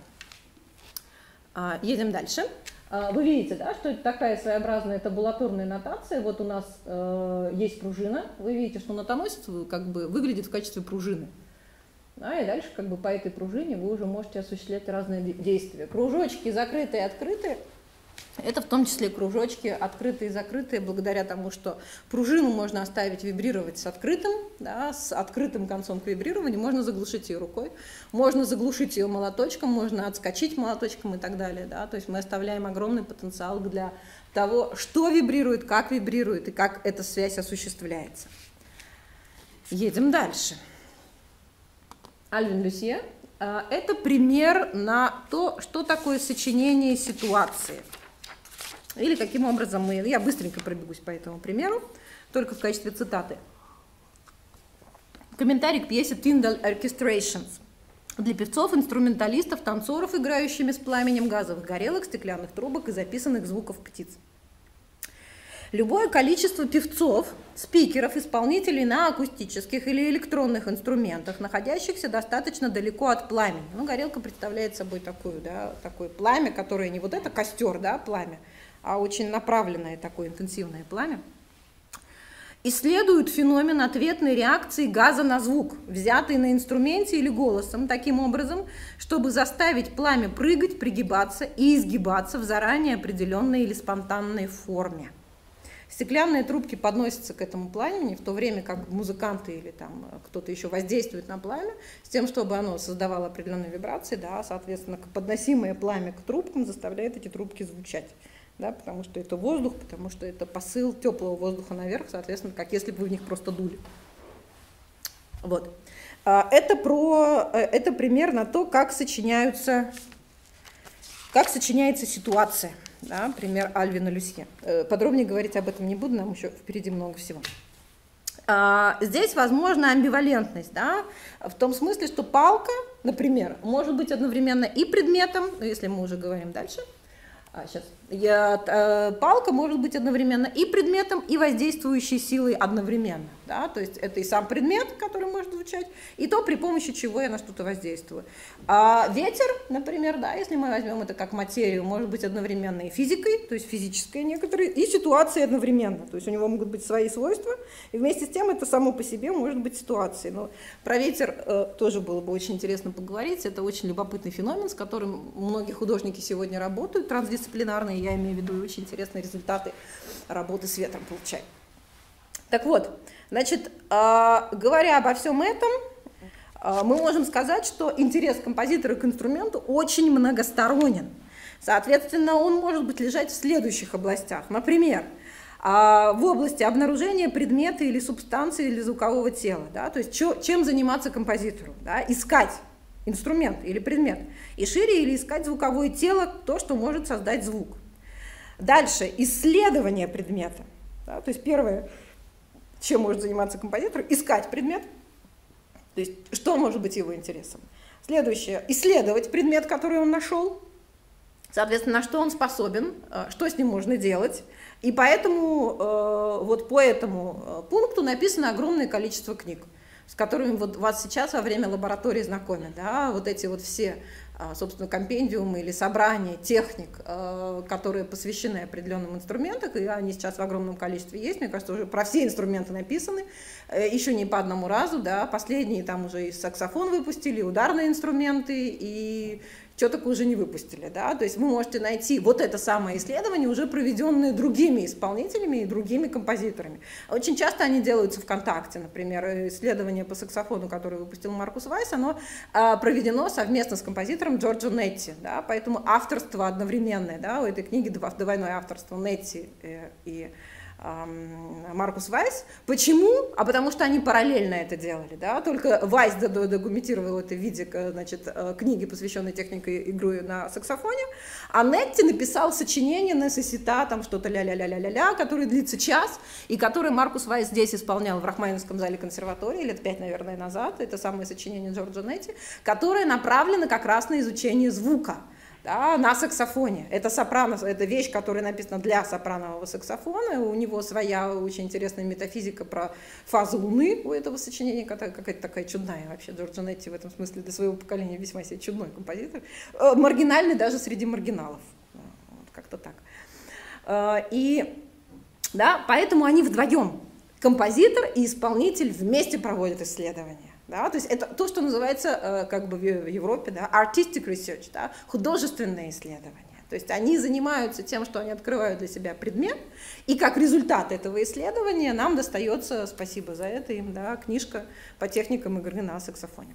Едем дальше. Вы видите, да, что это такая своеобразная табулаторная нотация. Вот у нас есть пружина. Вы видите, что нотоносец как бы выглядит в качестве пружины. И дальше как бы по этой пружине вы уже можете осуществлять разные действия. Кружочки закрытые и открытые. Это в том числе кружочки открытые и закрытые, благодаря тому, что пружину можно оставить вибрировать с открытым, да, с открытым концом к вибрированию, можно заглушить ее рукой, можно заглушить ее молоточком, можно отскочить молоточком и так далее. Да. То есть мы оставляем огромный потенциал для того, что вибрирует, и как эта связь осуществляется. Едем дальше. Альвин Люсье – это пример на то, что такое сочинение ситуации. Или каким образом я быстренько пробегусь по этому примеру, только в качестве цитаты. Комментарий к пьесе Tyndall Orchestrations. Для певцов, инструменталистов, танцоров, играющими с пламенем газовых горелок, стеклянных трубок и записанных звуков птиц. Любое количество певцов, спикеров, исполнителей на акустических или электронных инструментах, находящихся достаточно далеко от пламени. Ну, горелка представляет собой такое пламя, которое не вот это костер, да, пламя, а очень направленное такое интенсивное пламя, исследуют феномен ответной реакции газа на звук, взятый на инструменте или голосом, таким образом, чтобы заставить пламя прыгать, пригибаться и изгибаться в заранее определенной или спонтанной форме. Стеклянные трубки подносятся к этому пламени, в то время как музыканты или там кто-то еще воздействует на пламя, с тем, чтобы оно создавало определенные вибрации, да, соответственно, подносимое пламя к трубкам заставляет эти трубки звучать. Да, потому что это воздух, потому что это посыл теплого воздуха наверх, соответственно, как если бы вы в них просто дули. Вот. Это пример на то, как сочиняется ситуация. Да, пример Альвина Люсье. Подробнее говорить об этом не буду, нам еще впереди много всего. Здесь возможна амбивалентность, да, в том смысле, что палка например, может быть одновременно и предметом, если мы уже говорим дальше. Палка может быть одновременно и предметом, и воздействующей силой одновременно. Да? То есть это и сам предмет, который может звучать, и то, при помощи чего я на что-то воздействую. А ветер, например, да, если мы возьмем это как материю, может быть одновременно и физикой, то есть физической некоторые, и ситуацией одновременно. То есть у него могут быть свои свойства, и вместе с тем это само по себе может быть ситуацией. Но про ветер тоже было бы очень интересно поговорить. Это очень любопытный феномен, с которым многие художники сегодня работают, трансдисциплинарные, я имею в виду, и очень интересные результаты работы с ветром получают. Так вот, значит, говоря обо всем этом, мы можем сказать, что интерес композитора к инструменту очень многосторонен. Соответственно, он может быть лежать в следующих областях. Например, в области обнаружения предмета или субстанции или звукового тела. Да? То есть чем заниматься композитору? Да? Искать инструмент или предмет. И шире или искать звуковое тело, то, что может создать звук. Дальше, исследование предмета. Да? То есть первое, чем может заниматься композитор, искать предмет, то есть что может быть его интересом. Следующее, исследовать предмет, который он нашел, соответственно, на что он способен, что с ним можно делать. И поэтому вот по этому пункту написано огромное количество книг, с которыми вот вас сейчас во время лаборатории знакомят. Да? Вот эти вот все, собственно, компендиумы или собрания техник, которые посвящены определенным инструментам, и они сейчас в огромном количестве есть, мне кажется, уже про все инструменты написаны, еще не по одному разу, да, последние там уже и саксофон выпустили, и ударные инструменты, и что такое уже не выпустили, да, то есть вы можете найти вот это самое исследование, уже проведенное другими исполнителями и другими композиторами. Очень часто они делаются ВКонтакте, например, исследование по саксофону, которое выпустил Маркус Вайс, оно проведено совместно с композитором Джорджо Нетти, да, поэтому авторство одновременное, да, у этой книги двойное авторство Нетти и Маркус Вайс. Почему? А потому что они параллельно это делали. Да? Только Вайс документировал это в виде, значит, книги, посвященной технике игры на саксофоне, а Нетти написал сочинение «Necessita», там что-то ля-ля-ля-ля-ля-ля, которое длится час, и которое Маркус Вайс здесь исполнял в Рахманинском зале консерватории лет 5, наверное, назад. Это самое сочинение Джорджо Нетти, которое направлено как раз на изучение звука. Да, на саксофоне. Это сопрано, это вещь, которая написана для сопранового саксофона. У него своя очень интересная метафизика про фазу Луны у этого сочинения, какая-то такая чудная вообще. Джорджо Нетти в этом смысле для своего поколения весьма себе чудной композитор. Маргинальный даже среди маргиналов. Вот, как-то так. И да, поэтому они вдвоем, композитор и исполнитель, вместе проводят исследования. Да, то есть это то, что называется как бы в Европе, да, artistic research, да, художественное исследование. То есть они занимаются тем, что они открывают для себя предмет, и как результат этого исследования нам достается, спасибо за это им, да, книжка по техникам игры на саксофоне.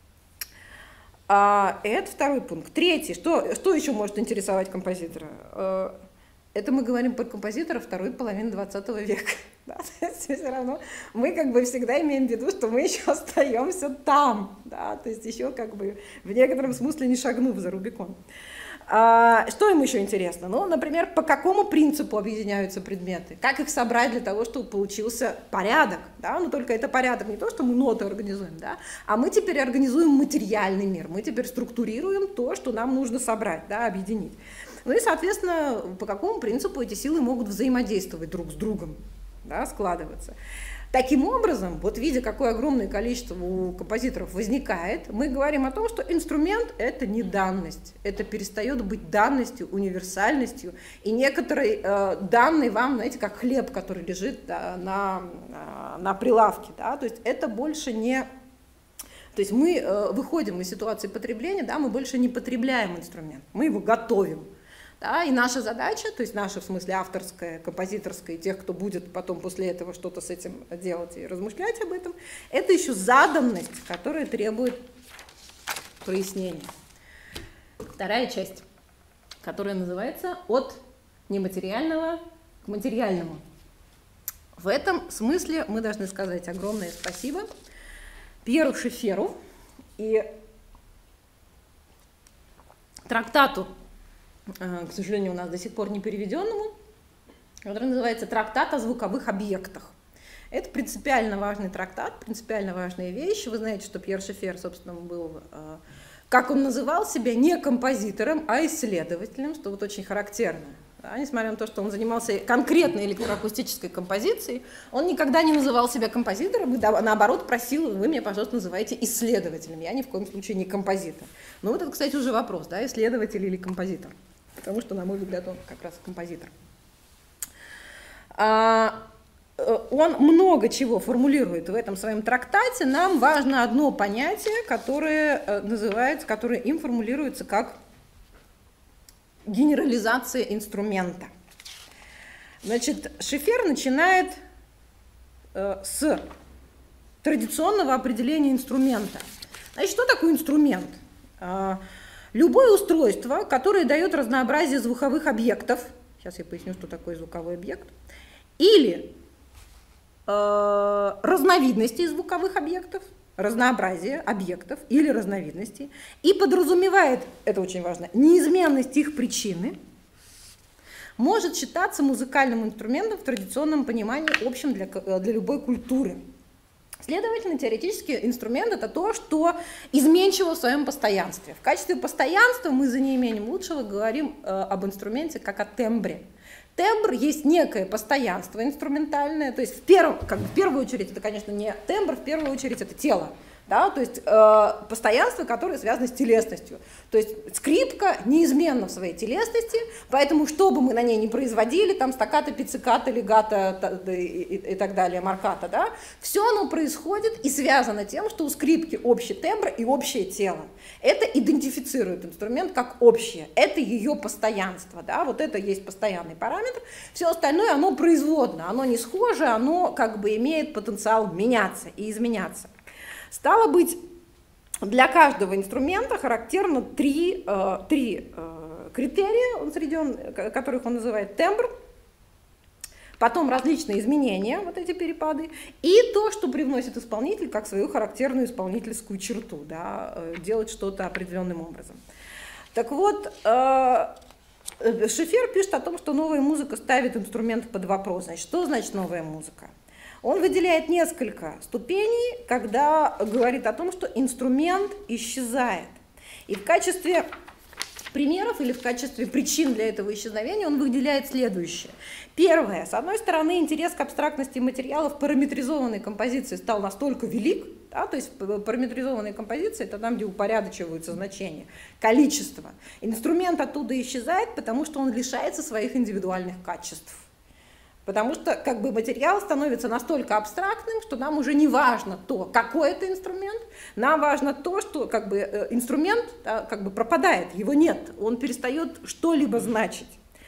Это второй пункт. Третий, что еще может интересовать композитора? Это мы говорим про композитора второй половины 20 века. Да? То есть все равно мы как бы всегда имеем в виду, что мы еще остаемся там, да? То есть еще как бы в некотором смысле не шагнув за Рубикон. Что им еще интересно? Ну, например, по какому принципу объединяются предметы? Как их собрать для того, чтобы получился порядок? Да? Но только это порядок не то, что мы ноты организуем, да? А мы теперь организуем материальный мир, мы теперь структурируем то, что нам нужно собрать, да, объединить. Ну и, соответственно, по какому принципу эти силы могут взаимодействовать друг с другом, да, складываться. Таким образом, вот видя, какое огромное количество у композиторов возникает, мы говорим о том, что инструмент – это не данность, это перестает быть данностью, универсальностью, и некоторой данной вам, знаете, как хлеб, который лежит, да, на прилавке, да, то есть это больше не… То есть мы выходим из ситуации потребления, да, мы больше не потребляем инструмент, мы его готовим. Да, и наша задача, то есть наша в смысле авторская, композиторская, и тех, кто будет потом после этого что-то с этим делать и размышлять об этом, это еще заданность, которая требует прояснения. Вторая часть, которая называется «От нематериального к материальному». В этом смысле мы должны сказать огромное спасибо Пьеру Шеферу и трактату, к сожалению, у нас до сих пор не переведенному, который называется «Трактат о звуковых объектах». Это принципиально важный трактат, принципиально важная вещь. Вы знаете, что Пьер Шефер, собственно, был, как он называл себя, не композитором, а исследователем, что вот очень характерно. Да, несмотря на то, что он занимался конкретной электроакустической композицией, он никогда не называл себя композитором, и наоборот просил: вы меня, пожалуйста, называйте исследователем, я ни в коем случае не композитор. Но вот это, кстати, уже вопрос, да, исследователь или композитор, потому что, на мой взгляд, он как раз композитор. Он много чего формулирует в этом своем трактате. Нам важно одно понятие, которое называется, которое им формулируется как генерализация инструмента. Значит, Шефер начинает с традиционного определения инструмента. Значит, что такое инструмент? Любое устройство, которое дает разнообразие звуковых объектов, сейчас я поясню, что такое звуковой объект, или разновидностей звуковых объектов, разнообразие объектов или разновидностей, и подразумевает, это очень важно, неизменность их причины, может считаться музыкальным инструментом в традиционном понимании, общем для любой культуры. Следовательно, теоретически инструмент — это то, что изменчиво в своем постоянстве. В качестве постоянства мы за неимением лучшего говорим об инструменте как о тембре. Тембр есть некое постоянство инструментальное, то есть в первую очередь это, конечно, не тембр, в первую очередь это тело, да, то есть постоянство, которое связано с телесностью. То есть скрипка неизменна в своей телесности, поэтому что бы мы на ней ни производили, там стаккато, пиццикато, легато и так далее, маркато, да, все оно происходит и связано тем, что у скрипки общий тембр и общее тело. Это идентифицирует инструмент как общее, это ее постоянство, да, вот это есть постоянный параметр, все остальное оно производно, оно не схоже, оно как бы имеет потенциал меняться и изменяться. Стало быть, для каждого инструмента характерно три критерия, среди которых он называет тембр, потом различные изменения, вот эти перепады, и то, что привносит исполнитель как свою характерную исполнительскую черту, да, делать что-то определенным образом. Так вот, Шефер пишет о том, что новая музыка ставит инструмент под вопрос. Значит, что значит новая музыка? Он выделяет несколько ступеней, когда говорит о том, что инструмент исчезает. И в качестве примеров или в качестве причин для этого исчезновения он выделяет следующее. Первое. С одной стороны, интерес к абстрактности материалов параметризованной композиции стал настолько велик, да, то есть параметризованные композиции — это там, где упорядочиваются значения, количество. Инструмент оттуда исчезает, потому что он лишается своих индивидуальных качеств. Потому что как бы материал становится настолько абстрактным, что нам уже не важно то, какой это инструмент, нам важно то, что как бы инструмент, да, как бы пропадает, его нет, он перестает что-либо значить.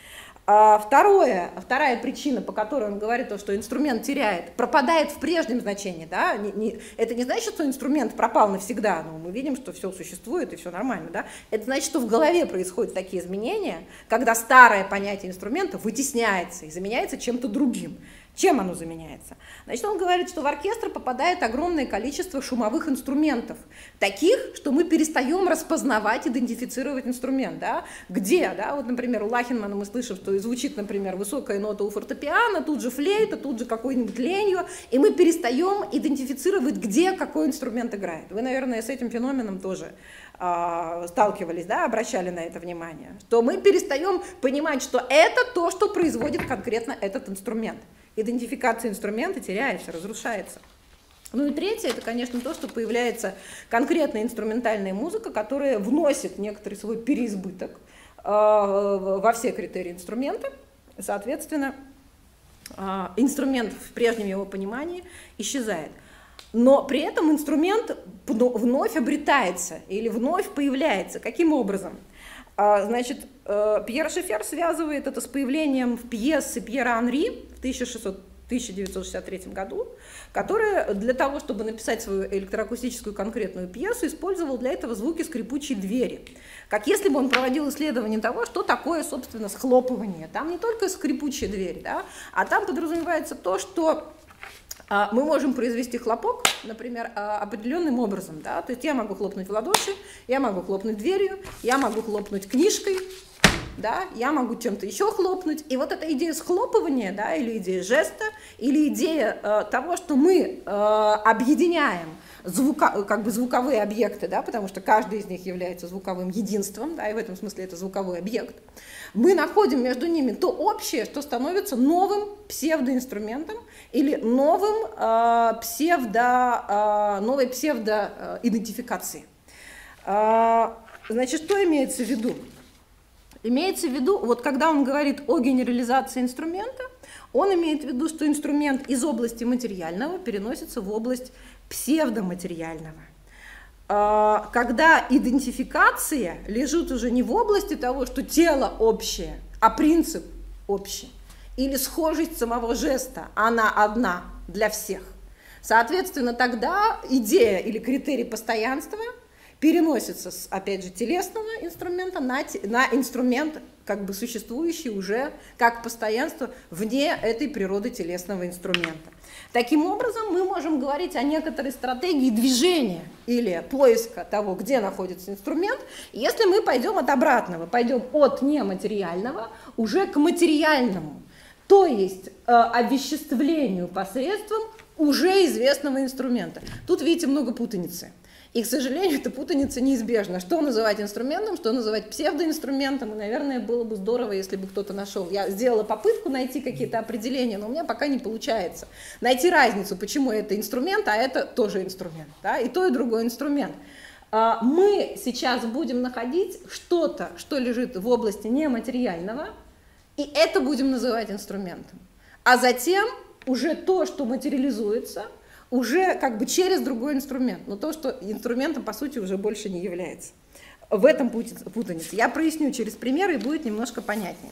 Вторая причина, по которой он говорит, что инструмент пропадает в прежнем значении. Да? Это не значит, что инструмент пропал навсегда, но мы видим, что все существует и все нормально. Да? Это значит, что в голове происходят такие изменения, когда старое понятие инструмента вытесняется и заменяется чем-то другим. Чем оно заменяется? Значит, он говорит, что в оркестр попадает огромное количество шумовых инструментов, таких, что мы перестаем распознавать, идентифицировать инструмент. Да? Где? Да? Вот, например, у Лахенмана мы слышим, что звучит, например, высокая нота у фортепиано, тут же флейта, тут же какой-нибудь ленью, и мы перестаем идентифицировать, где какой инструмент играет. Вы, наверное, с этим феноменом тоже сталкивались, да, обращали на это внимание, что мы перестаем понимать, что это то, что производит конкретно этот инструмент. Идентификация инструмента теряется, разрушается. Ну и третье, это, конечно, то, что появляется конкретная инструментальная музыка, которая вносит некоторый свой переизбыток во все критерии инструмента. Соответственно, инструмент в прежнем его понимании исчезает. Но при этом инструмент вновь обретается или вновь появляется. Каким образом? Значит, Пьер Шефер связывает это с появлением в пьесе Пьера Анри в 1963 году, который для того, чтобы написать свою электроакустическую конкретную пьесу, использовал для этого звуки скрипучей двери. Как если бы он проводил исследование того, что такое, собственно, схлопывание. Там не только скрипучая дверь, да, а там подразумевается то, что мы можем произвести хлопок, например, определенным образом. Да? То есть я могу хлопнуть в ладоши, я могу хлопнуть дверью, я могу хлопнуть книжкой, да, я могу чем-то еще хлопнуть. И вот эта идея схлопывания, да, или идея жеста, или идея того, что мы объединяем как бы звуковые объекты, да, потому что каждый из них является звуковым единством, да, и в этом смысле это звуковой объект. Мы находим между ними то общее, что становится новым псевдоинструментом или новой псевдоидентификацией. Значит, что имеется в виду? Имеется в виду, вот когда он говорит о генерализации инструмента, он имеет в виду, что инструмент из области материального переносится в область псевдоматериального. Когда идентификация лежит уже не в области того, что тело общее, а принцип общий, или схожесть самого жеста, она одна для всех. Соответственно, тогда идея или критерий постоянства переносится с, опять же, телесного инструмента на инструмент, как бы существующий уже как постоянство вне этой природы телесного инструмента. Таким образом, мы можем говорить о некоторой стратегии движения или поиска того, где находится инструмент, если мы пойдем от обратного, пойдем от нематериального уже к материальному, то есть овеществлению посредством уже известного инструмента. Тут, видите, много путаницы. И, к сожалению, эта путаница неизбежна. Что называть инструментом, что называть псевдоинструментом. И, наверное, было бы здорово, если бы кто-то нашел. Я сделала попытку найти какие-то определения, но у меня пока не получается. Найти разницу, почему это инструмент, а это тоже инструмент. Да? И то, и другой инструмент. Мы сейчас будем находить что-то, что лежит в области нематериального, и это будем называть инструментом. А затем уже то, что материализуется, уже как бы через другой инструмент, но то, что инструментом, по сути, уже больше не является. В этом путаница. Я проясню через примеры, и будет немножко понятнее.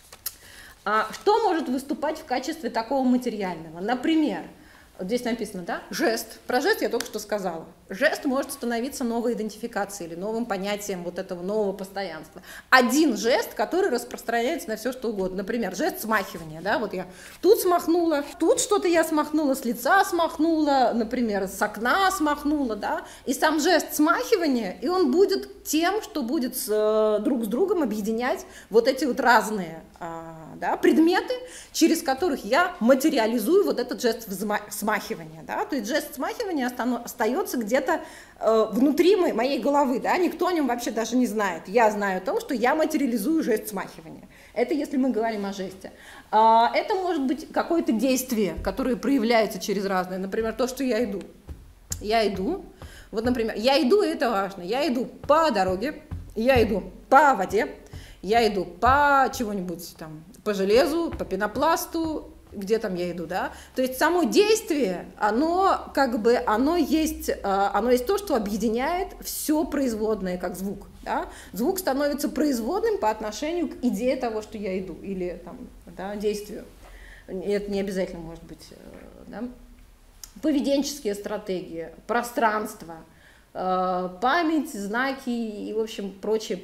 Что может выступать в качестве такого материального? Например, вот здесь написано, да, жест. Про жест я только что сказала. Жест может становиться новой идентификацией или новым понятием вот этого нового постоянства. Один жест, который распространяется на все, что угодно. Например, жест смахивания. Да? Вот я тут смахнула, тут что-то я смахнула, с лица смахнула, например, с окна смахнула. Да? И сам жест смахивания, и он будет тем, что будет друг с другом объединять вот эти вот разные да, предметы, через которых я материализую вот этот жест смахивания. Да? То есть жест смахивания остается где-то внутри моей головы, да? Никто о нем вообще даже не знает. Я знаю о том, что я материализую жест смахивания. Это если мы говорим о жесте. Это может быть какое-то действие, которое проявляется через разные. Например, то, что я иду. Я иду. Вот, например, я иду, и это важно. Я иду по дороге, я иду по воде, я иду по чего-нибудь там, по железу, по пенопласту, где там я иду, да. То есть само действие, оно как бы, оно есть то, что объединяет все производное, как звук. Да? Звук становится производным по отношению к идее того, что я иду, или там, да, действию. Это не обязательно может быть, да. Поведенческие стратегии, пространство, память, знаки и, в общем, прочее.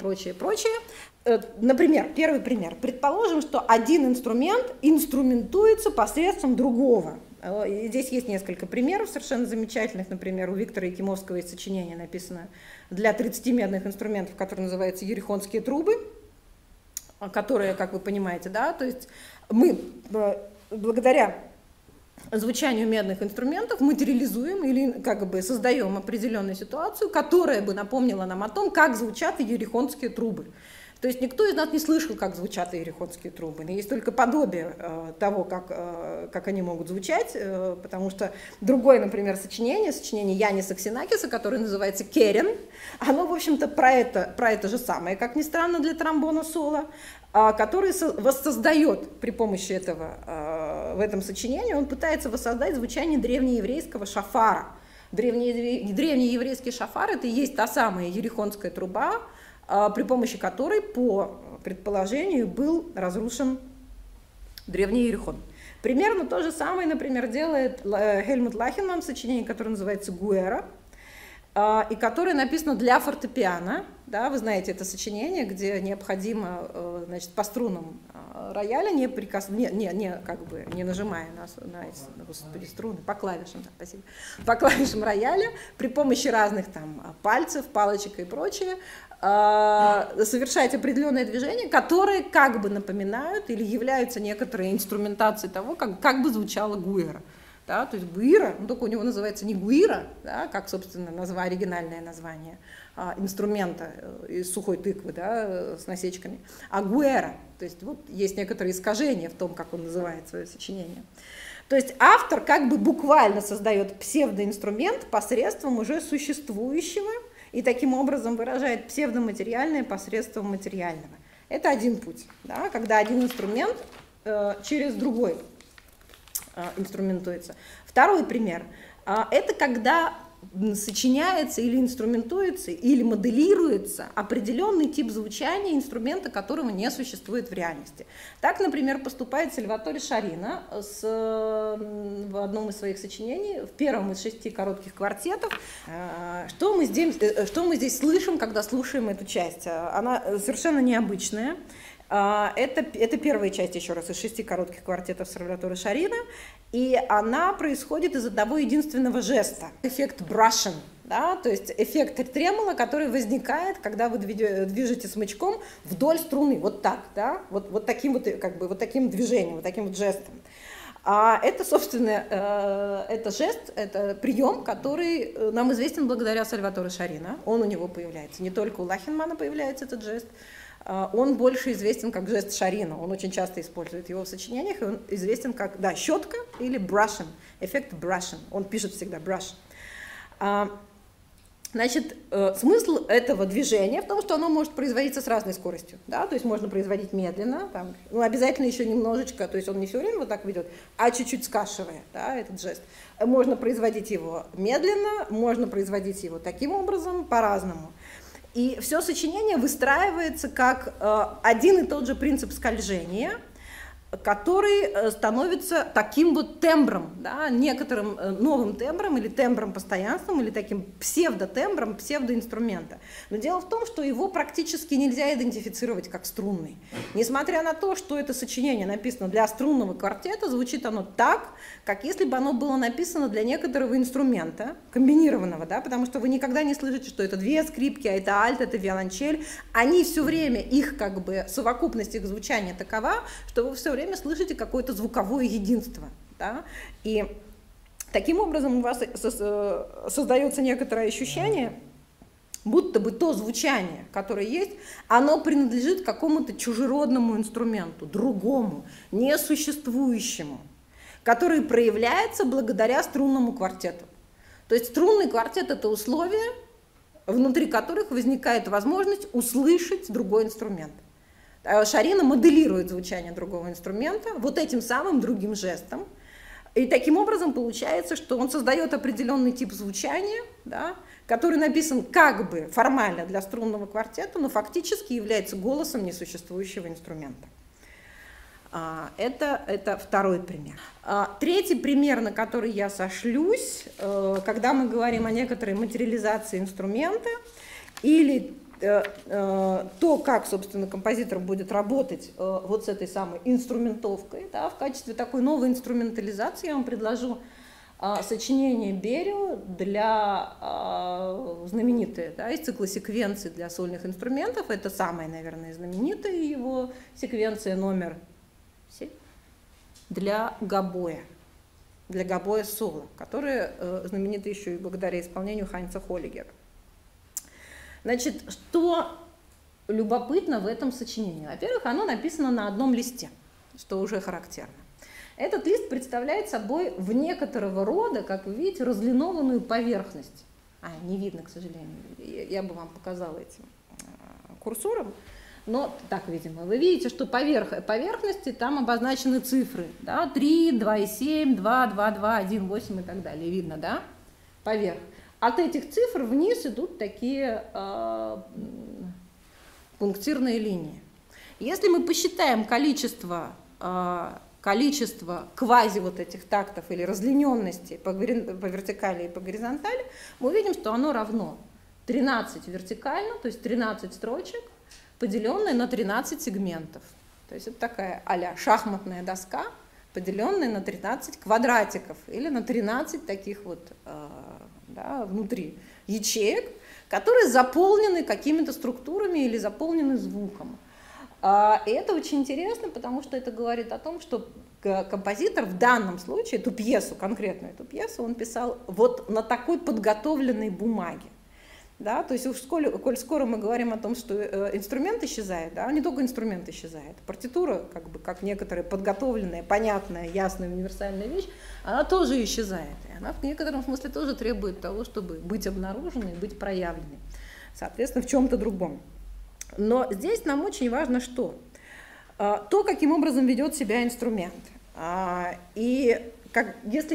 Например, первый пример. Предположим, что один инструмент инструментуется посредством другого. И здесь есть несколько примеров совершенно замечательных. Например, у Виктора Якимовского есть сочинение, написано для 30 медных инструментов, которое называется «Ерехонские трубы», которые, как вы понимаете, да, то есть мы благодаря звучанию медных инструментов материализуем или как бы создаем определенную ситуацию, которая бы напомнила нам о том, как звучат ерехонские трубы. То есть никто из нас не слышал, как звучат ерехонские трубы. Есть только подобие того, как они могут звучать, потому что другое, например, сочинение Яниса Ксенакиса, которое называется «Керен», оно, в общем-то, про это же самое, как ни странно, для тромбона соло, который воссоздает при помощи этого, в этом сочинении, он пытается воссоздать звучание древнееврейского шафара. Древнееврейский шафар – это и есть та самая ерехонская труба, при помощи которой, по предположению, был разрушен древний Иерихон. Примерно то же самое, например, делает Хельмут Лахенман в сочинении, которое называется «Гуэра». и которое написано для фортепиано. Да, вы знаете это сочинение, где необходимо, значит, по струнам рояля, не нажимая на господи, струны, по клавишам, да, спасибо, по клавишам рояля, при помощи разных там пальцев, палочек и прочее, совершать определенные движения, которые как бы напоминают или являются некоторой инструментацией того, как бы звучала гуэра. Да, то есть гуира, но только у него называется не гуира, да, как, собственно, оригинальное название инструмента из сухой тыквы, да, с насечками, а гуэра. То есть вот есть некоторые искажения в том, как он называет свое сочинение. То есть автор как бы буквально создает псевдоинструмент посредством уже существующего и таким образом выражает псевдоматериальное посредством материального. Это один путь, да, когда один инструмент через другой инструментуется. Второй пример – это когда сочиняется или инструментуется, или моделируется определенный тип звучания инструмента, которого не существует в реальности. Так, например, поступает Сальваторе Шарина в одном из своих сочинений, в первом из 6 коротких квартетов. Что мы здесь слышим, когда слушаем эту часть? Она совершенно необычная. Это первая часть, еще раз, из 6 коротких квартетов Сальваторе Шарина, и она происходит из одного единственного жеста. Эффект brushing, да, то есть эффект тремоло, который возникает, когда вы движете смычком вдоль струны, вот так, да, вот таким вот, как бы, вот таким движением, вот таким вот жестом. Это, собственно, это жест, это прием, который нам известен благодаря Сальваторе Шарина. Он у него появляется, не только у Лахенмана появляется этот жест. Он больше известен как жест Шарина, он очень часто использует его в сочинениях, и он известен как, да, щетка или brushing, эффект brushing, он пишет всегда brush. Значит, смысл этого движения в том, что оно может производиться с разной скоростью, да, то есть можно производить медленно, там, ну, обязательно еще немножечко, то есть он не все время вот так ведет, а чуть-чуть скашивая, да, этот жест. Можно производить его медленно, можно производить его таким образом, по-разному. И все сочинение выстраивается как один и тот же принцип скольжения, который становится таким вот тембром, да, некоторым новым тембром или тембром постоянством, или таким псевдотембром, псевдоинструмента. Но дело в том, что его практически нельзя идентифицировать как струнный. Несмотря на то, что это сочинение написано для струнного квартета, звучит оно так, как если бы оно было написано для некоторого инструмента, комбинированного, да, потому что вы никогда не слышите, что это 2 скрипки, а это альт, это виолончель. Они все время, их как бы совокупность их звучания такова, что вы все время слышите какое-то звуковое единство. Да? И таким образом у вас создается некоторое ощущение, будто бы то звучание, которое есть, оно принадлежит какому-то чужеродному инструменту, другому, несуществующему, который проявляется благодаря струнному квартету. То есть струнный квартет – это условия, внутри которых возникает возможность услышать другой инструмент. Шарина моделирует звучание другого инструмента вот этим самым другим жестом. И таким образом получается, что он создает определенный тип звучания, да, который написан как бы формально для струнного квартета, но фактически является голосом несуществующего инструмента. Это второй пример. Третий пример, на который я сошлюсь, когда мы говорим о некоторой материализации инструмента или то, как, собственно, композитор будет работать вот с этой самой инструментовкой, да, в качестве такой новой инструментализации я вам предложу сочинение Берио для знаменитые, да, из цикла секвенций для сольных инструментов. Это самая, наверное, знаменитая его секвенция номер 7 для гобоя соло, которая знаменита еще и благодаря исполнению Хайнца Холлигера. Значит, что любопытно в этом сочинении? Во-первых, оно написано на одном листе, что уже характерно. Этот лист представляет собой в некоторого рода, как вы видите, разлинованную поверхность. Не видно, к сожалению, я бы вам показала этим курсором, но так, видимо, вы видите, что поверхности там обозначены цифры, да, 3, 2,7, 2, 2, 2, 1, 8 и так далее, видно, да, поверх. От этих цифр вниз идут такие пунктирные линии. Если мы посчитаем количество количество квази вот этих тактов или разлиненности по вертикали и по горизонтали, мы увидим, что оно равно 13 вертикально, то есть 13 строчек, поделенное на 13 сегментов. То есть это такая а-ля шахматная доска, поделенная на 13 квадратиков или на 13 таких вот да, внутри ячеек, которые заполнены какими-то структурами или заполнены звуком. И это очень интересно, потому что это говорит о том, что композитор в данном случае, эту пьесу, конкретную эту пьесу, он писал вот на такой подготовленной бумаге. Да? То есть, коль скоро мы говорим о том, что инструмент исчезает, да, не только инструмент исчезает, партитура, как некоторая подготовленная, понятная, ясная, универсальная вещь, она тоже исчезает. И она в некотором смысле тоже требует того, чтобы быть обнаруженной, быть проявленной, соответственно, в чем-то другом. Но здесь нам очень важно что? То, каким образом ведет себя инструмент. И если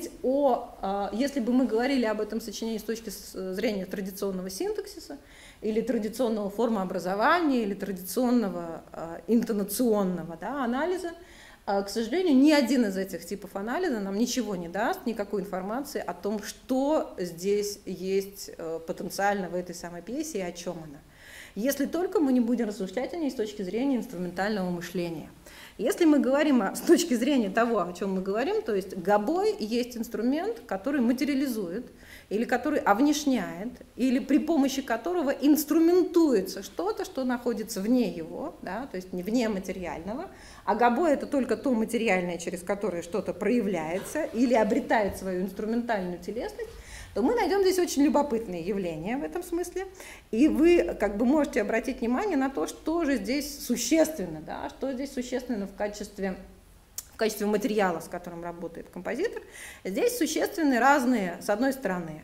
бы мы говорили об этом сочинении с точки зрения традиционного синтаксиса, или традиционного формообразования, или традиционного интонационного, да, анализа, к сожалению, ни один из этих типов анализа нам ничего не даст, никакой информации о том, что здесь есть потенциально в этой самой пьесе и о чем она. Если только мы не будем рассуждать о ней с точки зрения инструментального мышления. Если мы говорим с точки зрения того, о чем мы говорим, то есть гобой есть инструмент, который материализует, или который овнешняет, или при помощи которого инструментуется что-то, что находится вне его, да, то есть не вне материального, а гобой — это только то материальное, через которое что-то проявляется или обретает свою инструментальную телесность, то мы найдем здесь очень любопытные явления в этом смысле, и вы можете обратить внимание на то, что же здесь существенно, да, что здесь существенно в качестве материала, с которым работает композитор. Здесь существенны разные, с одной стороны,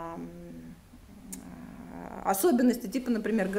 особенности типа, например,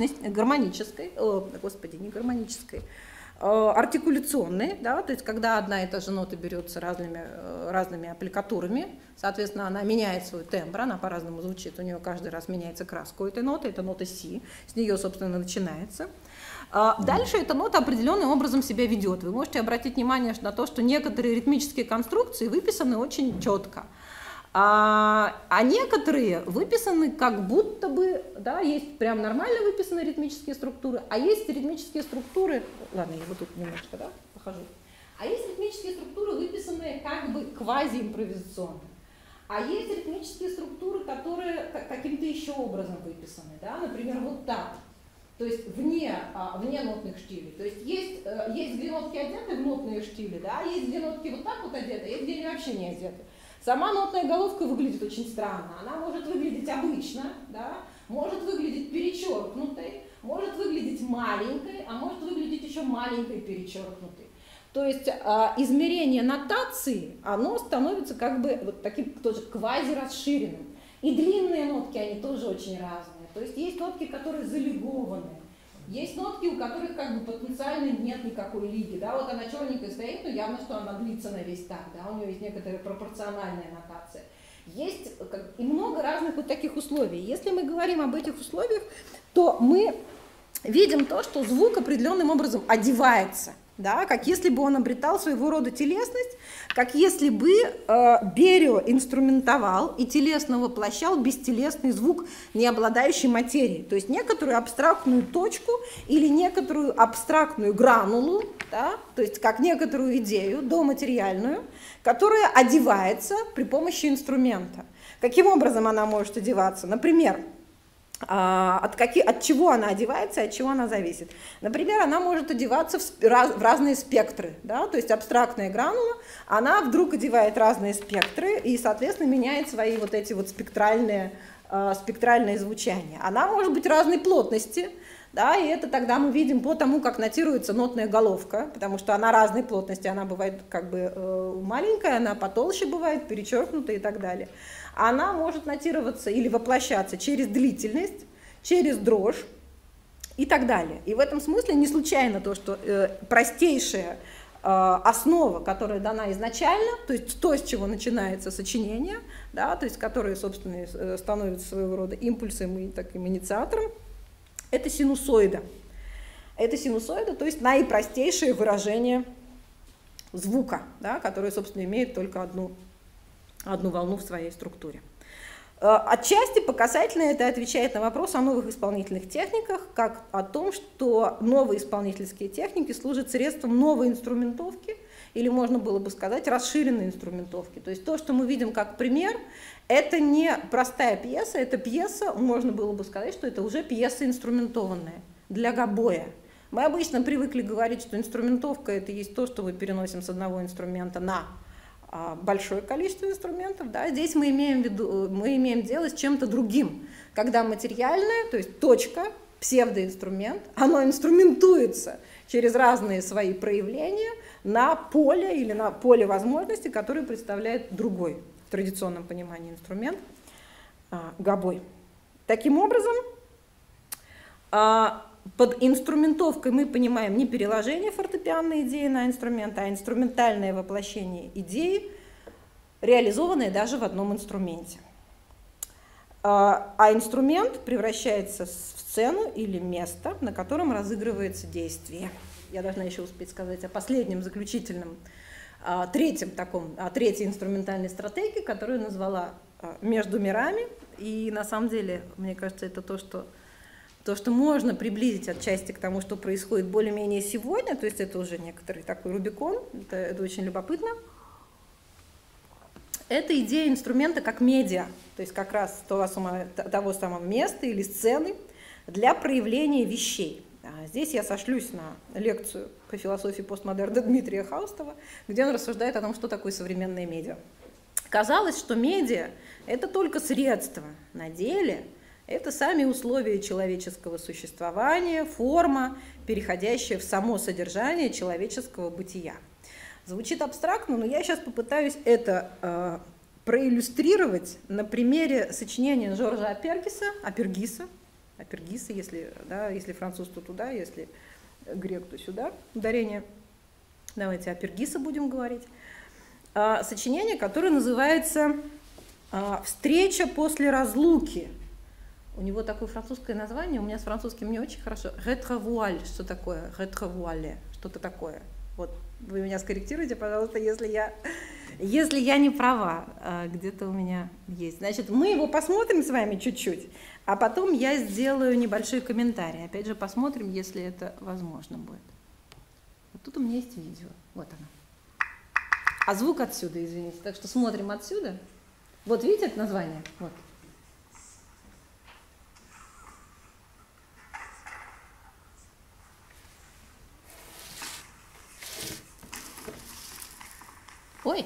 артикуляционные, да, то есть когда одна и та же нота берется разными аппликатурами, соответственно, она меняет свой тембр, она по-разному звучит, у нее каждый раз меняется краска у этой ноты, это нота си, с нее, собственно, начинается. Дальше эта нота определенным образом себя ведет. Вы можете обратить внимание на то, что некоторые ритмические конструкции выписаны очень четко, а некоторые выписаны как будто бы, да, есть прям нормально выписанные ритмические структуры, а есть ритмические структуры, ладно, я вот тут немножко, да, похожу, а есть ритмические структуры, выписанные как бы квазиимпровизационно, а есть ритмические структуры, которые каким-то еще образом выписаны, да, например, вот так. То есть вне нотных штилей. То есть есть две нотки одеты в нотные штили, да, есть две нотки вот так вот одеты, есть две вообще не одеты. Сама нотная головка выглядит очень странно. Она может выглядеть обычно, да, может выглядеть перечеркнутой, может выглядеть маленькой, а может выглядеть еще маленькой перечеркнутой. То есть измерение нотации, оно становится как бы вот таким тоже квази-расширенным. И длинные нотки, они тоже очень разные. То есть нотки, которые залигованы, есть нотки, у которых как бы потенциально нет никакой лиги. Да? Вот она черненькая стоит, но явно, что она длится на весь такт, да? У нее есть некоторая пропорциональная нотация. Есть и много разных вот таких условий. Если мы говорим об этих условиях, то мы видим то, что звук определенным образом одевается. Да, как если бы он обретал своего рода телесность, как если бы Берио инструментовал и телесно воплощал бестелесный звук, не обладающий материей. То есть некоторую абстрактную точку или некоторую абстрактную гранулу, да, то есть как некоторую идею доматериальную, которая одевается при помощи инструмента. Каким образом она может одеваться? Например, от чего она одевается и от чего она зависит. Например, она может одеваться в разные спектры, да? То есть абстрактная гранула, она вдруг одевает разные спектры и, соответственно, меняет свои вот эти вот спектральные звучания. Она может быть разной плотности, да, и это тогда мы видим по тому, как нотируется нотная головка, потому что она разной плотности, она бывает как бы маленькая, она потолще бывает, перечеркнутая и так далее. Она может нотироваться или воплощаться через длительность, через дрожь и так далее. И в этом смысле не случайно то, что простейшая основа, которая дана изначально, то есть то, с чего начинается сочинение, да, то есть которое, собственно, становится своего рода импульсом и таким инициатором, это синусоида. Это синусоида, то есть наипростейшее выражение звука, да, который, собственно, имеет только одну волну в своей структуре. Отчасти по касательной это отвечает на вопрос о новых исполнительных техниках, как о том, что новые исполнительские техники служат средством новой инструментовки, или можно было бы сказать расширенной инструментовки. То есть то, что мы видим как пример, это не простая пьеса, это пьеса, можно было бы сказать, что это уже пьеса инструментованная для гобоя. Мы обычно привыкли говорить, что инструментовка это есть то, что мы переносим с одного инструмента на большое количество инструментов. Да. Здесь мы имеем дело с чем-то другим, когда материальное, то есть точка, псевдоинструмент, оно инструментуется через разные свои проявления на поле или на поле возможностей, которые представляет другой в традиционном понимании инструмент гобой. Таким образом, под инструментовкой мы понимаем не переложение фортепианной идеи на инструмент, а инструментальное воплощение идеи, реализованное даже в одном инструменте. А инструмент превращается в сцену или место, на котором разыгрывается действие. Я должна еще успеть сказать о последнем, заключительном, третьей инструментальной стратегии, которую я назвала «Между мирами». И на самом деле, мне кажется, это то, что можно приблизить отчасти к тому, что происходит более-менее сегодня, то есть это уже некоторый такой рубикон, это очень любопытно. Это идея инструмента как медиа, то есть как раз того самого места или сцены для проявления вещей. Здесь я сошлюсь на лекцию по философии постмодерна Дмитрия Хаустова, где он рассуждает о том, что такое современное медиа. Казалось, что медиа – это только средство, на деле это сами условия человеческого существования, форма, переходящая в само содержание человеческого бытия. Звучит абстрактно, но я сейчас попытаюсь это проиллюстрировать на примере сочинения Жоржа Апергиса, если француз, то туда, если грек, то сюда, ударение. Давайте Апергиса будем говорить. Сочинение, которое называется «Встреча после разлуки». У него такое французское название, у меня с французским не очень хорошо. «Ретровуаль», что такое? «Ретровуале», что-то такое. Вот, вы меня скорректируйте, пожалуйста, если я не права, где-то у меня есть. Значит, мы его посмотрим с вами чуть-чуть, а потом я сделаю небольшой комментарий. Опять же, посмотрим, если это возможно будет. Вот тут у меня есть видео, вот оно. А звук отсюда, извините, так что смотрим отсюда. Вот видите это название? Вот. Ой.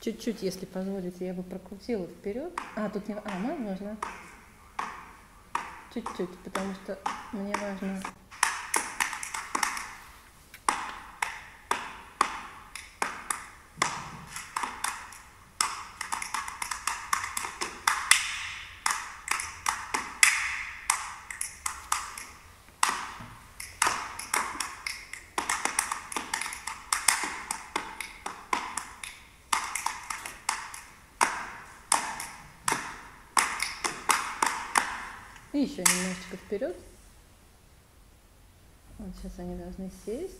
Чуть-чуть, если позволите, я бы прокрутила вперед. Тут не... можно? Чуть-чуть, потому что мне важно... И еще немножечко вперед. Вот сейчас они должны сесть.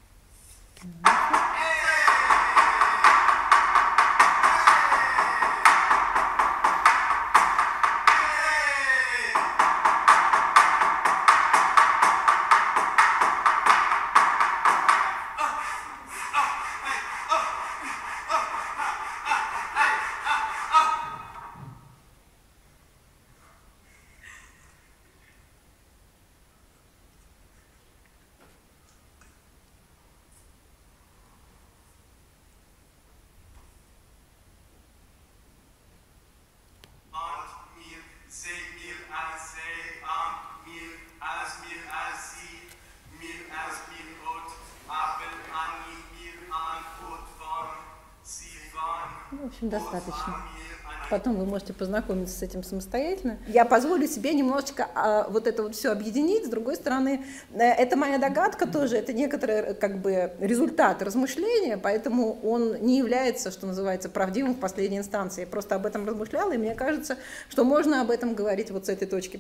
В общем, достаточно. Потом вы можете познакомиться с этим самостоятельно. Я позволю себе немножечко вот это вот все объединить. С другой стороны, это моя догадка тоже, это некоторый как бы результат размышления, поэтому он не является, что называется, правдивым в последней инстанции. Я просто об этом размышляла, и мне кажется, что можно об этом говорить вот с этой точки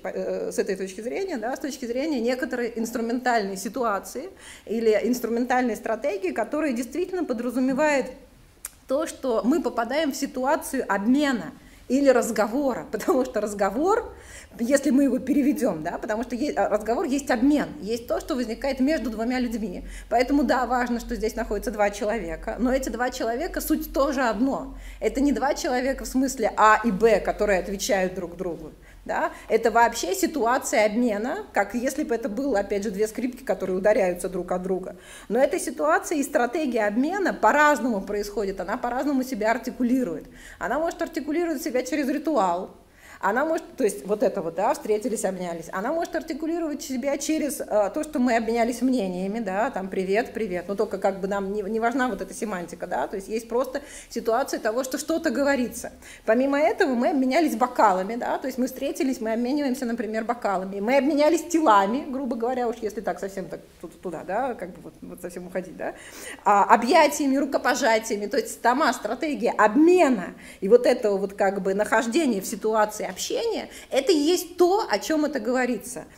зрения, да, с точки зрения некоторой инструментальной ситуации или инструментальной стратегии, которая действительно подразумевает то, что мы попадаем в ситуацию обмена или разговора, потому что разговор, если мы его переведем, да, потому что разговор есть обмен, есть то, что возникает между двумя людьми. Поэтому да, важно, что здесь находятся два человека, но эти два человека суть тоже одно. Это не два человека в смысле А и Б, которые отвечают друг другу. Да? Это вообще ситуация обмена, как если бы это было, опять же, две скрипки, которые ударяются друг от друга. Но эта ситуация и стратегия обмена по-разному происходит, она по-разному себя артикулирует. Она может артикулировать себя через ритуал, она может, то есть вот это вот, да, встретились, обнялись, она может артикулировать себя через то, что мы обменялись мнениями, да, там привет, привет, но только как бы нам не важна вот эта семантика, да, то есть есть просто ситуация того, что что-то говорится. Помимо этого мы обменялись бокалами, да, то есть мы встретились, мы обмениваемся, например, бокалами, мы обменялись телами, грубо говоря, уж если так совсем так туда, да, как бы вот совсем уходить, да, объятиями, рукопожатиями, то есть сама стратегия обмена и вот этого вот как бы нахождения в ситуации общения, это и есть то, о чем это говорится.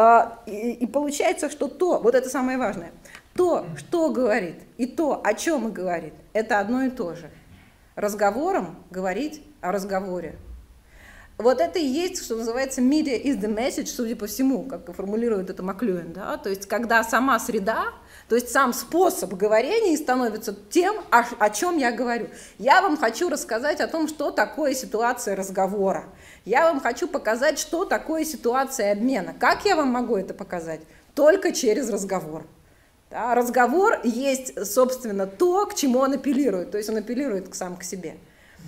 И получается, что то, вот это самое важное, то, что говорит, и то, о чем и говорит, это одно и то же. Разговором говорить о разговоре. Вот это и есть, что называется, media is the message, судя по всему, как формулирует это Маклюэн, да? То есть когда сама среда, то есть сам способ говорения становится тем, о чем я говорю. Я вам хочу рассказать о том, что такое ситуация разговора. Я вам хочу показать, что такое ситуация обмена. Как я вам могу это показать? Только через разговор. Да? Разговор есть, собственно, то, к чему он апеллирует, то есть он апеллирует сам к себе.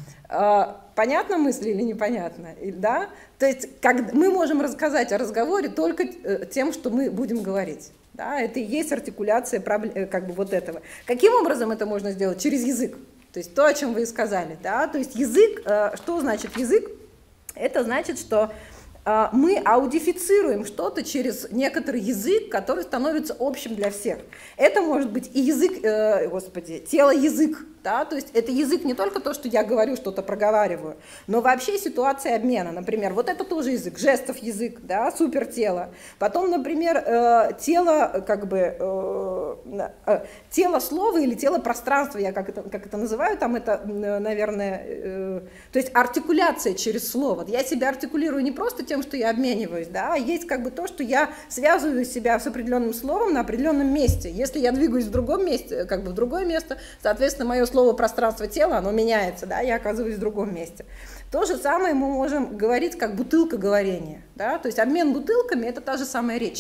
Понятна мысль или непонятно? Да? То есть мы можем рассказать о разговоре только тем, что мы будем говорить. Да? Это и есть артикуляция как бы вот этого. Каким образом это можно сделать? Через язык. То есть то, о чем вы и сказали. Да? То есть язык, что значит язык? Это значит, что мы аудифицируем что-то через некоторый язык, который становится общим для всех. Это может быть и язык, тело-язык, да, то есть это язык не только то, что я говорю, что-то проговариваю, но вообще ситуация обмена. Например, вот это тоже язык, жестов язык, да, супертело. Потом, например, тело, как бы, тело слова или тело пространства, я как это называю, там это, наверное, то есть артикуляция через слово. Я себя артикулирую не просто тем, что я обмениваюсь, да, а есть как бы то, что я связываю себя с определенным словом на определенном месте. Если я двигаюсь в другом месте, как бы в другое место, соответственно, мое слово пространство тела, оно меняется, да, я оказываюсь в другом месте. То же самое мы можем говорить как бутылка говорения, да, то есть обмен бутылками – это та же самая речь.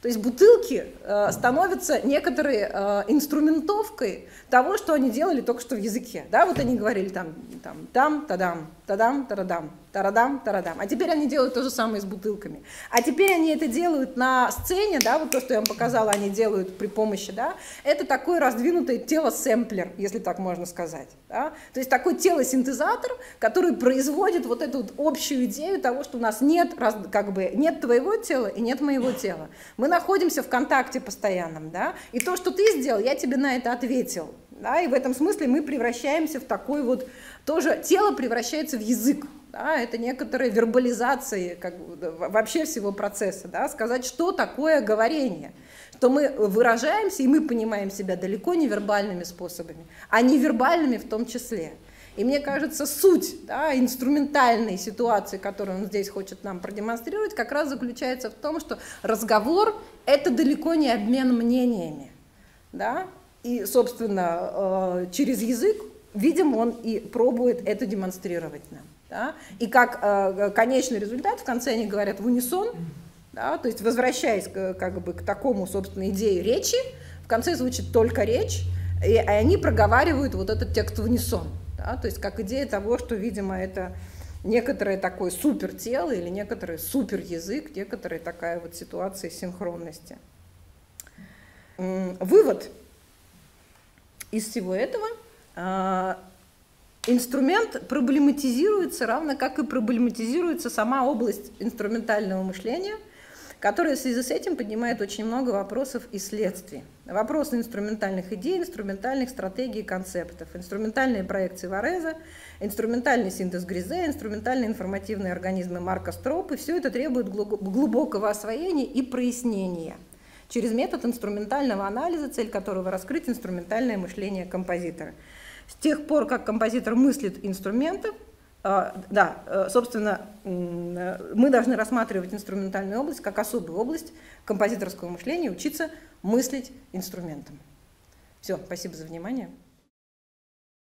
То есть бутылки становятся некоторой инструментовкой того, что они делали только что в языке. Да, вот они говорили там тадам, тадам, тарадам, тарадам, тарадам. А теперь они делают то же самое с бутылками. А теперь они это делают на сцене, да, вот то, что я вам показала, они делают при помощи, да, это такое раздвинутое тело-сэмплер, если так можно сказать. Да? То есть такой телосинтезатор, который производит вот эту вот общую идею того, что у нас нет, как бы, нет твоего тела и нет моего тела. Мы находимся в контакте постоянном, да, и то, что ты сделал, я тебе на это ответил. Да, и в этом смысле мы превращаемся в такой вот, тоже тело превращается в язык. Да, это некоторая вербализация как бы, вообще всего процесса, да, сказать, что такое говорение, что мы выражаемся и мы понимаем себя далеко не вербальными способами, а невербальными в том числе. И мне кажется, суть, да, инструментальной ситуации, которую он здесь хочет нам продемонстрировать, как раз заключается в том, что разговор – это далеко не обмен мнениями. Да? И, собственно, через язык, видимо, он и пробует это демонстрировать нам. Да? И как конечный результат, в конце они говорят в унисон, да? То есть возвращаясь как бы к такому, собственно, идее речи, в конце звучит только речь, и они проговаривают вот этот текст в унисон. Да, то есть как идея того, что, видимо, это некоторое такое супертело или некоторый суперязык, некоторая такая вот ситуация синхронности. Вывод из всего этого. Инструмент проблематизируется, равно как и проблематизируется сама область инструментального мышления, которая в связи с этим поднимает очень много вопросов и следствий. Вопросы инструментальных идей, инструментальных стратегий и концептов, инструментальные проекции Вареза, инструментальный синтез Гризе, инструментальные информативные организмы Марка Стропы. Все это требует глубокого освоения и прояснения через метод инструментального анализа, цель которого раскрыть инструментальное мышление композитора. С тех пор, как композитор мыслит инструментом, да, собственно, мы должны рассматривать инструментальную область как особую область композиторского мышления, учиться мыслить инструментом. Все, спасибо за внимание.